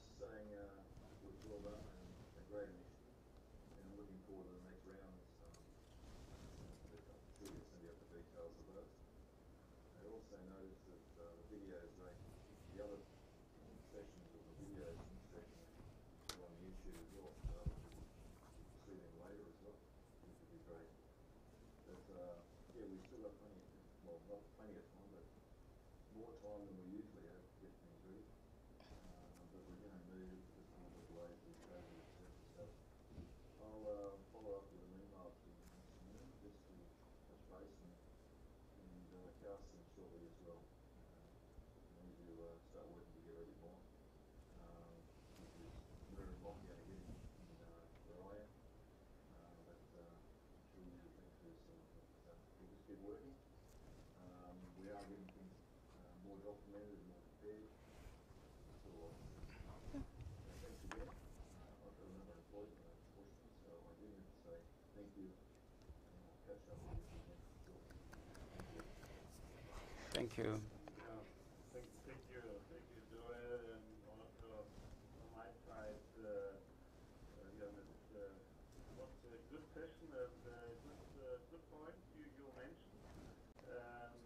Thank you. Thank, thank you, thank you, Joel, and also from my side, uh, uh, yeah, it's, uh, was a good session and uh, good, uh, good point you, you mentioned. And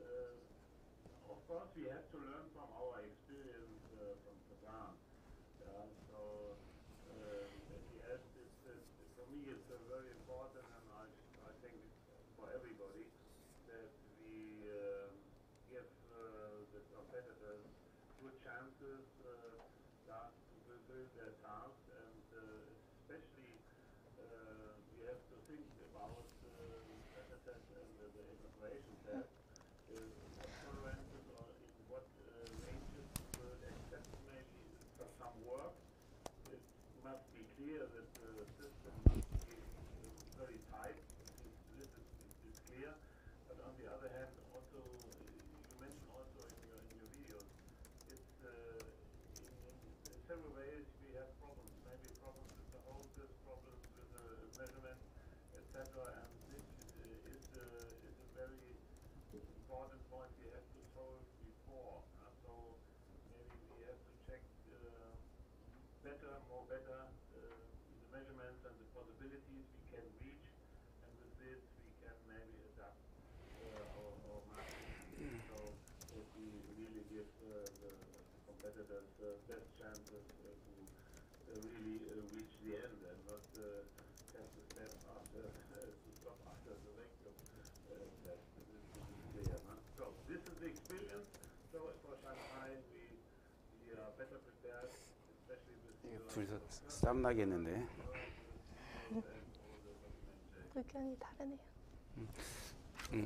uh, of course, we have to learn from our experience uh, from Japan. Yeah, so uh, at the end, it's, it's, for me, it's uh, very important, and I, I think for everybody that we. Uh, give uh, the competitors good chances uh, yeah, to fulfill their task, and uh, especially uh, we have to think about uh, the pressure test and the, the evaporation test. Uh, what tolerances or in what uh, ranges will accept maybe for some work. It must be clear that the system must be uh, very tight. This is, is clear, but on the other hand, also mentioned also in your in your videos, it's uh, in, in several ways we have problems. Maybe problems with the hoses, problems with the measurement, et cetera. And this uh, is uh, is a very important point we have to solve before. Uh, so maybe we have to check uh, better, more better uh, the measurements and the possibilities we can reach, and with this we can maybe adapt uh, our, our marketing. So that we really give uh, the competitors the best chances uh, to 둘이서 쌈 나겠는데. 의견이 다르네요. 음.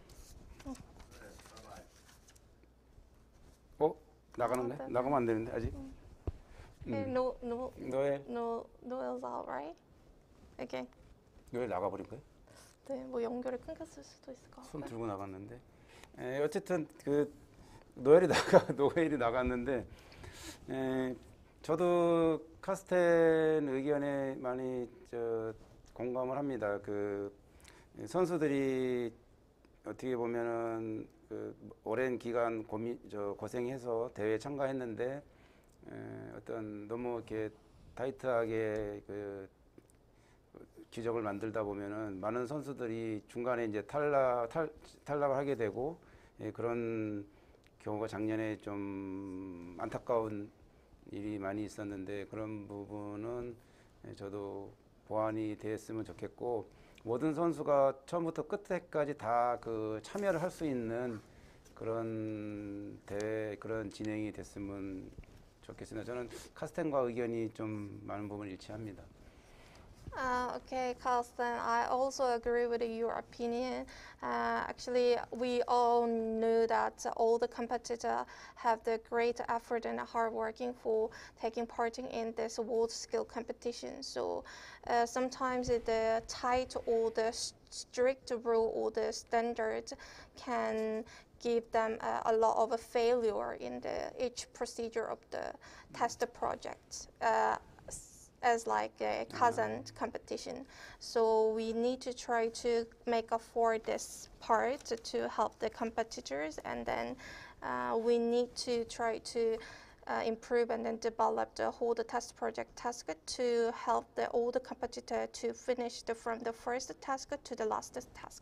어? 나가는 거야? 네. 나가면 안 되는데 아직? Okay, 음. no, no, 노엘, no, Noel's out, right? Okay. 노엘 나가버린 거야? 네, 뭐 연결이 끊겼을 수도 있을 것 손 같고요. 들고 나갔는데. 에, 어쨌든 그 노엘이 나가 노엘이 나갔는데. 에, 저도 카스텐 의견에 많이 저 공감을 합니다. 그 선수들이 어떻게 보면은 그 오랜 기간 고민 저 고생해서 대회에 참가했는데 에, 어떤 너무 이렇게 타이트하게 그 기적을 만들다 보면은 많은 선수들이 중간에 이제 탈락 탈, 탈락을 하게 되고 예, 그런 경우가 작년에 좀 안타까운 일이 많이 있었는데 그런 부분은 저도 보완이 됐으면 좋겠고 모든 선수가 처음부터 끝까지 다 그 참여를 할 수 있는 그런 대회 그런 진행이 됐으면 좋겠습니다. 저는 카스텐과 의견이 좀 많은 부분 일치합니다. Uh, okay, Carsten, I also agree with your opinion. Uh, actually, we all knew that all the competitors have the great effort and hard working for taking part in this world skill competition. So uh, sometimes the tight or the strict rule or the standard can give them uh, a lot of a failure in the each procedure of the test project. Uh, as like a cousin competition. So we need to try to make up for this part to help the competitors, and then uh, we need to try to uh, improve and then develop the whole the test project task to help the all the competitor to finish the, from the first task to the last task.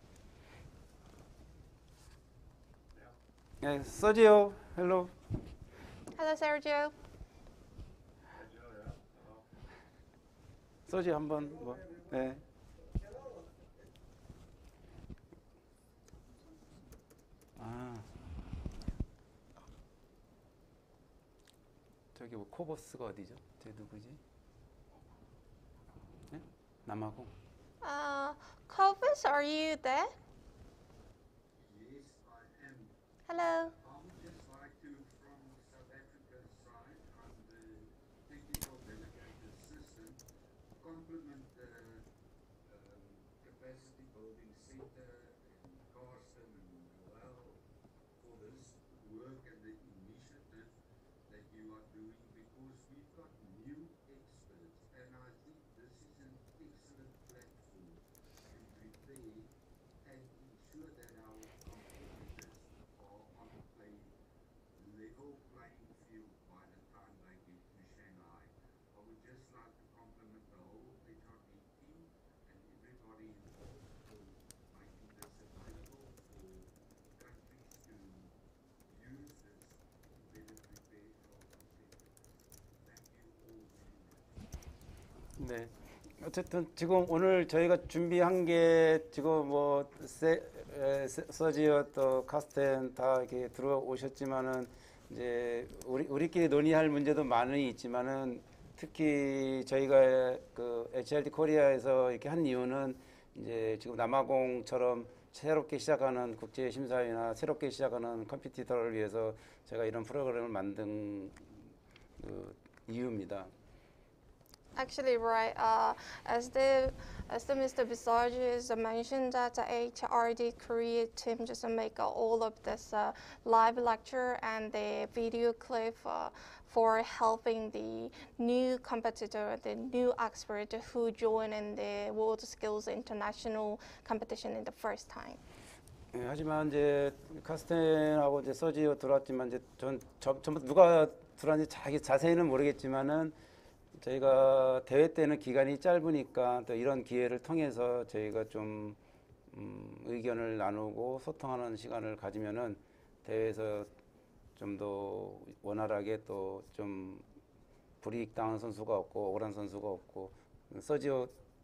네, 서지요. 헬로. Hello, Sergio. 서지 한번 뭐. 네. 아. 저기 뭐 코버스가 어디죠? 저 누구지? 네? 남아공. Uh, Cobus, are you there? Yes, I am. Hello. I would just like to, from South Africa's side, I'm the technical delegate assistant, compliment the um, capacity building center and Carsten and Noel for this work and the initiative that you are doing, because we've got new experts, and I think this is an excellent platform to prepare and ensure that our competitors are on a level playing field by the time they get to Shanghai. I would just like to compliment the whole H R B team and everybody involved for making this available for countries to use this to better prepare for competitors. Thank you all very much. 네. 어쨌든 지금 오늘 저희가 준비한 게 지금 뭐 세, 에, 세, 서지어 또 카스텐 다 이렇게 들어오셨지만은 이제 우리 우리끼리 논의할 문제도 많이 있지만은 특히 저희가 그 에이치알티 코리아에서 이렇게 한 이유는 이제 지금 남아공처럼 새롭게 시작하는 국제 심사위나 새롭게 시작하는 컴피티터를 위해서 제가 이런 프로그램을 만든 그 이유입니다. Actually, right. Uh, as the as the Mister Bisage has mentioned that the H R D Korea team just make uh, all of this uh, live lecture and the video clip uh, for helping the new competitor, the new expert who join in the World Skills International competition in the first time. 예, 하지만 이제 카스텐하고 이제 서지어 들어왔지만 이제 전 저, 전부 누가 들어왔는지 자기 자세히는 모르겠지만은 저희가 대회 때는 기간이 짧으니까 또 이런 기회를 통해서 저희가 좀 음, 의견을 나누고 소통하는 시간을 가지면은 대회에서 좀 더 원활하게 또 좀 불이익당한 선수가 없고 억울한 선수가 없고 서지오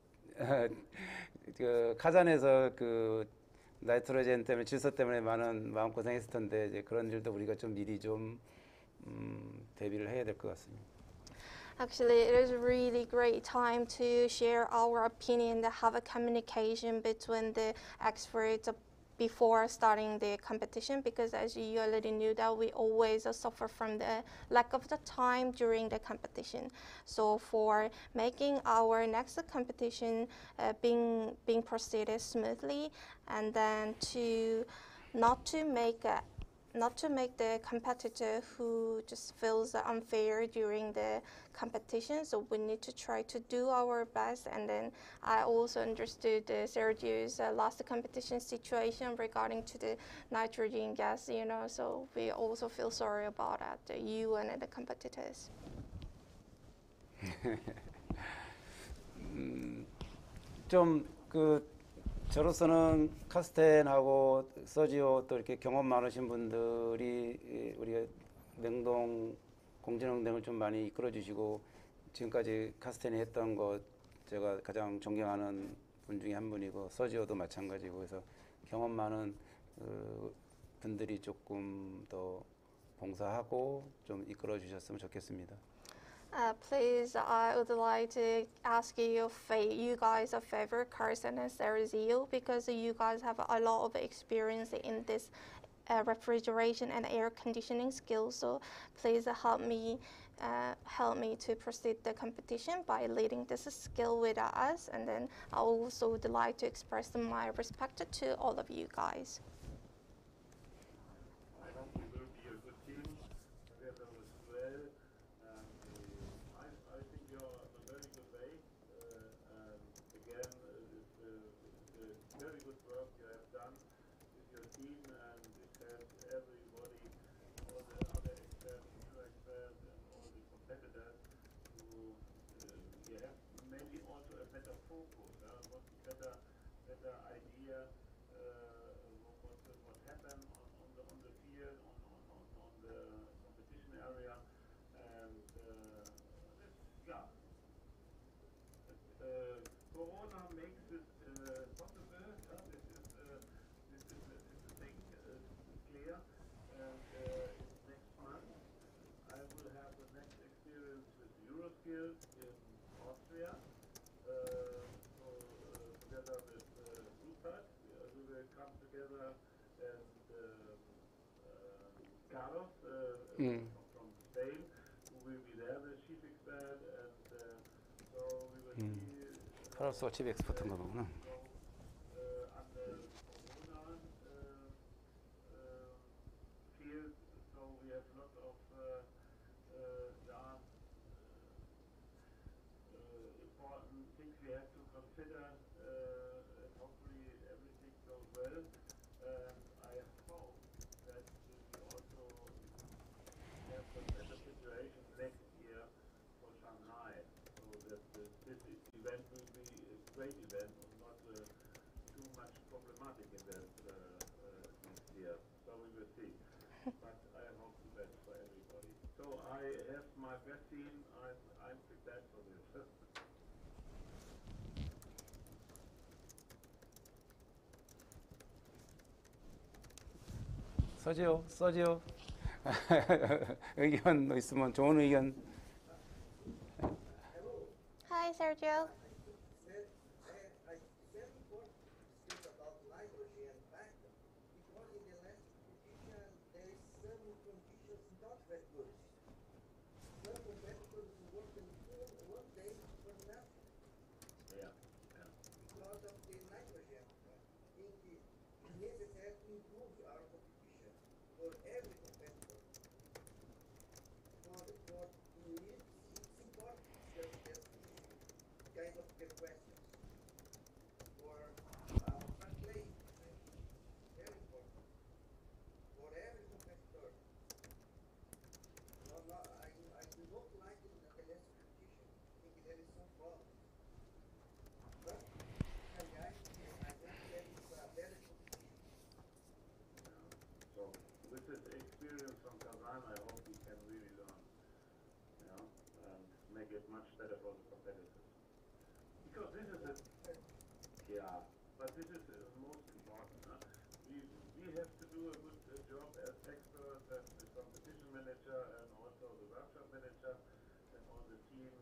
그 카잔에서 그 나이트로젠 때문에 질서 때문에 많은 마음고생했을 텐데 이제 그런 일도 우리가 좀 미리 좀 음, 대비를 해야 될 것 같습니다. Actually, it is a really great time to share our opinion, to have a communication between the experts before starting the competition, because as you already knew that we always uh, suffer from the lack of the time during the competition. So for making our next competition uh, being being proceeded smoothly, and then to not to make a not to make the competitor who just feels unfair during the competition. So we need to try to do our best. And then I also understood uh, Sergio's uh, last competition situation regarding to the nitrogen gas, you know, so we also feel sorry about that, uh, you and the competitors. 음, 좀 그 저로서는 카스텐하고 서지오 또 이렇게 경험 많으신 분들이 우리 냉동 공진홍 을 좀 많이 이끌어 주시고 지금까지 카스텐이 했던 것 제가 가장 존경하는 분 중에 한 분이고 서지오도 마찬가지고 그래서 경험 많은 그 분들이 조금 더 봉사하고 좀 이끌어 주셨으면 좋겠습니다. Uh, please, I would like to ask you, you guys a favor, Carson and Sergio, because you guys have a lot of experience in this uh, refrigeration and air conditioning skills. So please help me, uh, help me to proceed the competition by leading this skill with us. And then I also would like to express my respect to all of you guys. I hope we will be a good team together with Well. And uh, I, I think you're on a very good way. Uh, and again, uh, it's, uh, it's uh, very good work you have done with your team, and it has everybody, all the other experts, new experts, and all the competitors who uh, you have maybe also a better focus, uh, what's a better, better idea. Uh, what, what, what happened on, on the on the field, on, on, on the competition area, and uh, this, yeah. Uh, Corona makes it uh, possible. Uh, this is uh, this is this is the thing uh, clear. And uh, next month I will have the next experience with Euroskills in Austria. Uh, so uh, together with uh, Rupert, uh, we will come together, and um, uh, Carlos uh, Mm. from, from Spain, who will be there, the chief expert, and uh, so we will Mm. see. 카로스가 칩 엑스퍼트인가 보구나. So, uh, under Corona uh, uh, field, so we have a lot of uh, uh, yeah, uh, important things we have to consider, uh, and hopefully everything goes well. And I hope that we also have a better situation next year for Shanghai, so that uh, this event will be a great event and not uh, too much problematic in that uh, uh, next year. So we will see. But I hope the best for everybody. So I have my best team. I'm, I'm prepared for this. 서지오, 서지오. 의견 뭐 있으면 좋은 의견. Hi, Sergio. Yeah. So with this experience from Kazan, I hope we can really learn, you know, and make it much better for the competitors. Because this is a, yeah, but this is the most important. Huh? We we have to do a good uh, job as experts, as the competition manager and also the workshop manager and all the team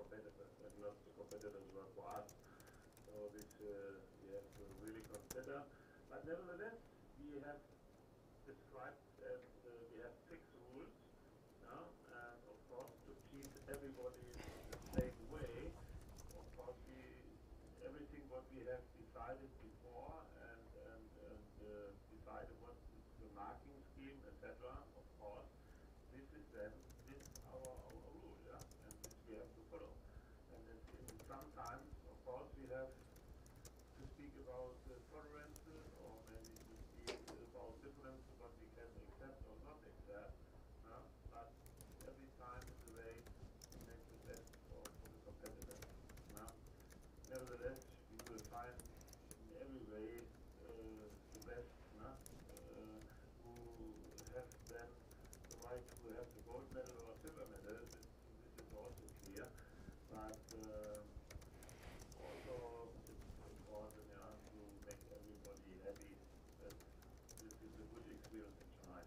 competitors, and not the competitors work for us. So this uh, we have to really consider. But nevertheless, we have described that uh, we have fixed rules, no? And of course to keep everybody the same way. Of course, we everything what we have decided before and and, and uh, decided what is the marking scheme, et cetera. Of course, this is then this is our, our rule, yeah, and this we have to follow. And in, in sometimes, of course, we have to speak about uh, tolerances or maybe to speak about differences, what we can accept or not accept. No? But every time is the way to make the best for, for the competitors. No? Nevertheless, we will find in every way uh, the best, no? uh, who have then the right to have the gold medal or silver medal. This, this is also clear. But uh, also it's important, yeah, to make everybody happy that this is a good experience in Shanghai.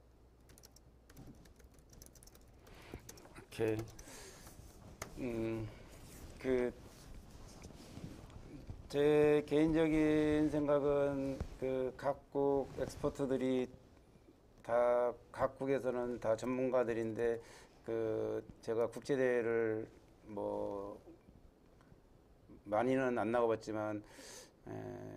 오케이. 음, 그, 제 개인적인 생각은 그 각국 엑스퍼트들이 다 각국에서는 다 전문가들인데 그 제가 국제대회를 뭐 많이는 안 나가봤지만 에,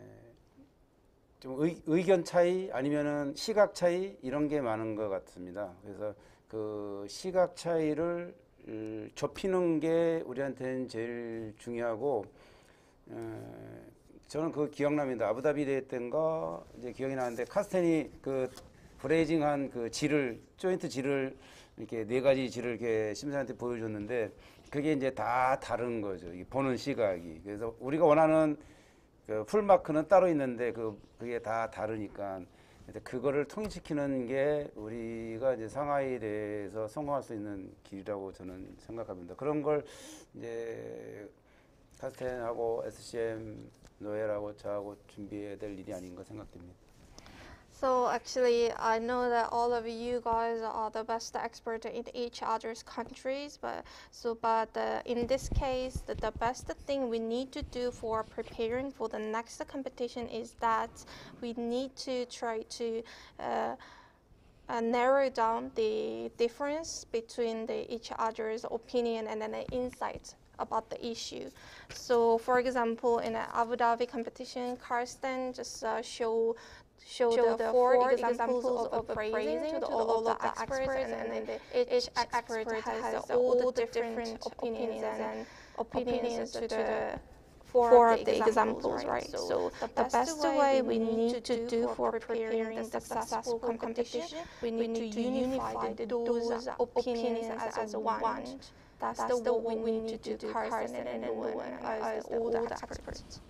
좀 의, 의견 차이 아니면은 시각 차이 이런 게 많은 것 같습니다. 그래서 그 시각 차이를 음, 좁히는 게 우리한테는 제일 중요하고 에, 저는 그 기억납니다. 아부다비 대회 때인가 이제 기억이 나는데 카스텐이 그 브레이징한 그 질을 조인트 질을 이렇게 네 가지 질을 이렇게 심사한테 보여줬는데 그게 이제 다 다른 거죠. 이 보는 시각이. 그래서 우리가 원하는 그 풀마크는 따로 있는데 그 그게 다 다르니까 그거를 통일시키는 게 우리가 이제 상하이에 대해서 성공할 수 있는 길이라고 저는 생각합니다. 그런 걸 이제 카스텐하고 에스씨엠 노엘하고 저하고 준비해야 될 일이 아닌가 생각됩니다. So actually, I know that all of you guys are the best expert in each other's countries, but so but uh, in this case, the, the best thing we need to do for preparing for the next competition is that we need to try to uh, uh, narrow down the difference between the each other's opinion and then the insight about the issue. So, for example, in an Abu Dhabi competition, Karsten just uh, show. Show, show the, the four, four examples, examples of, of praising to, the, all of the experts, experts and, and then the, each expert has, has all the different, different opinions and opinions to, to the four, four of the examples, right? So, so the best, best way we need to do for preparing the successful competition, we need to unify those opinions as, as one. That's, That's the what we need to do, Carson and Nguyen as all the experts.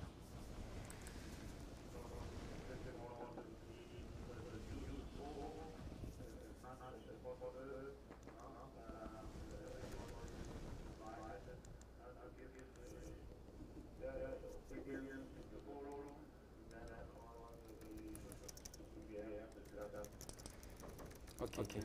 오케이. 오케이.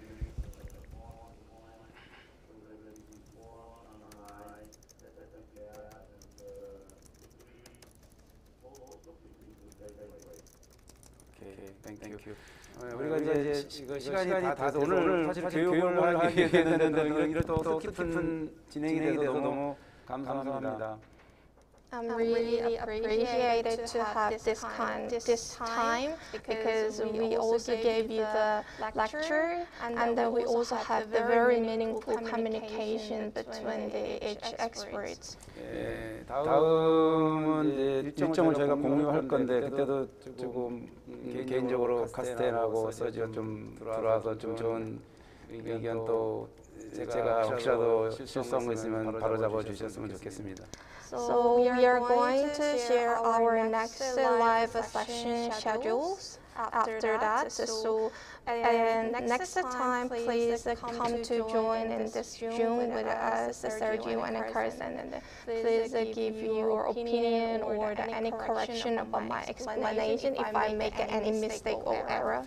오케이, 땡큐. 우리가 이제 이거 시간이 다 돼서 오늘 사실 교육을 하게 됐는데 이런 또 깊은 진행이 돼서 너무 감사합니다. I'm really appreciated to have this kind, this time because we also gave you the lecture and then we also have the very meaningful communication between the each experts. 예, 다음은 이제 일정을 저희가 공유할 건데 그때도 조금 개인적으로 카스텐하고 서지가 좀 들어와서 좀 좋은 의견 또 제가 혹시라도 실수한 거 있으면 바로 잡아 주셨으면 좋겠습니다. So we are going to share our next live session schedules after that. So and next time, please come to join in this June with us, Sergio and Carson. And please give your opinion or any correction about my explanation if I make any mistake or error.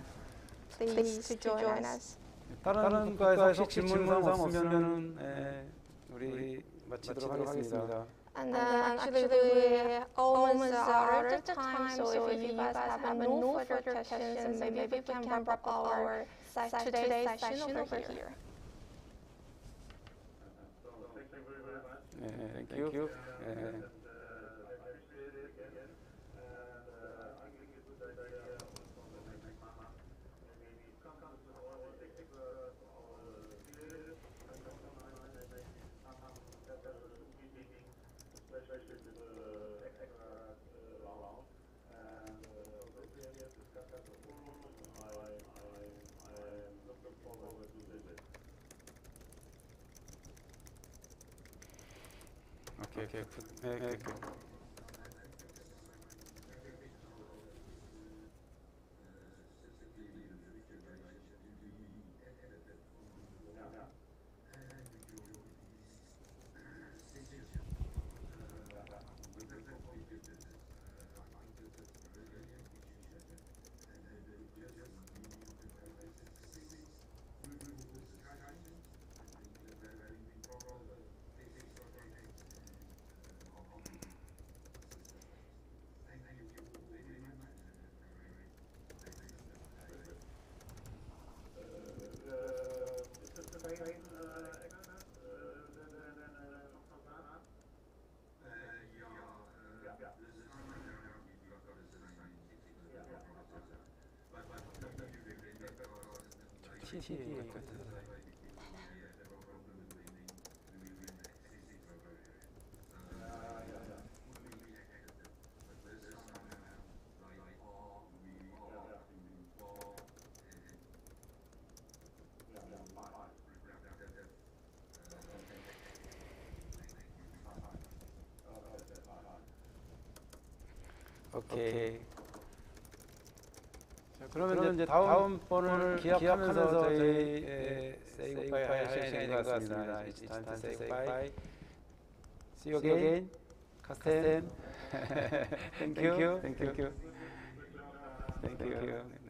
Please to join us. 다른 과에서 혹시 질문사항 없으면은 우리 마치도록 하겠습니다. And then actually we almost are out of time, so if you guys have no further questions, maybe we can wrap up our se- today's session over here. 네, thank you. 네. 오케이, 오케이, 네, 네, 오케이. 오케이. 자, 그러면, 그러면 이제 다음, 다음 번을 기약하면서 저희 say goodbye 할 시간이 된 것 같습니다. It's time to say goodbye. See you again. 카스텐. Thank you. Thank you. Thank you. Thank you.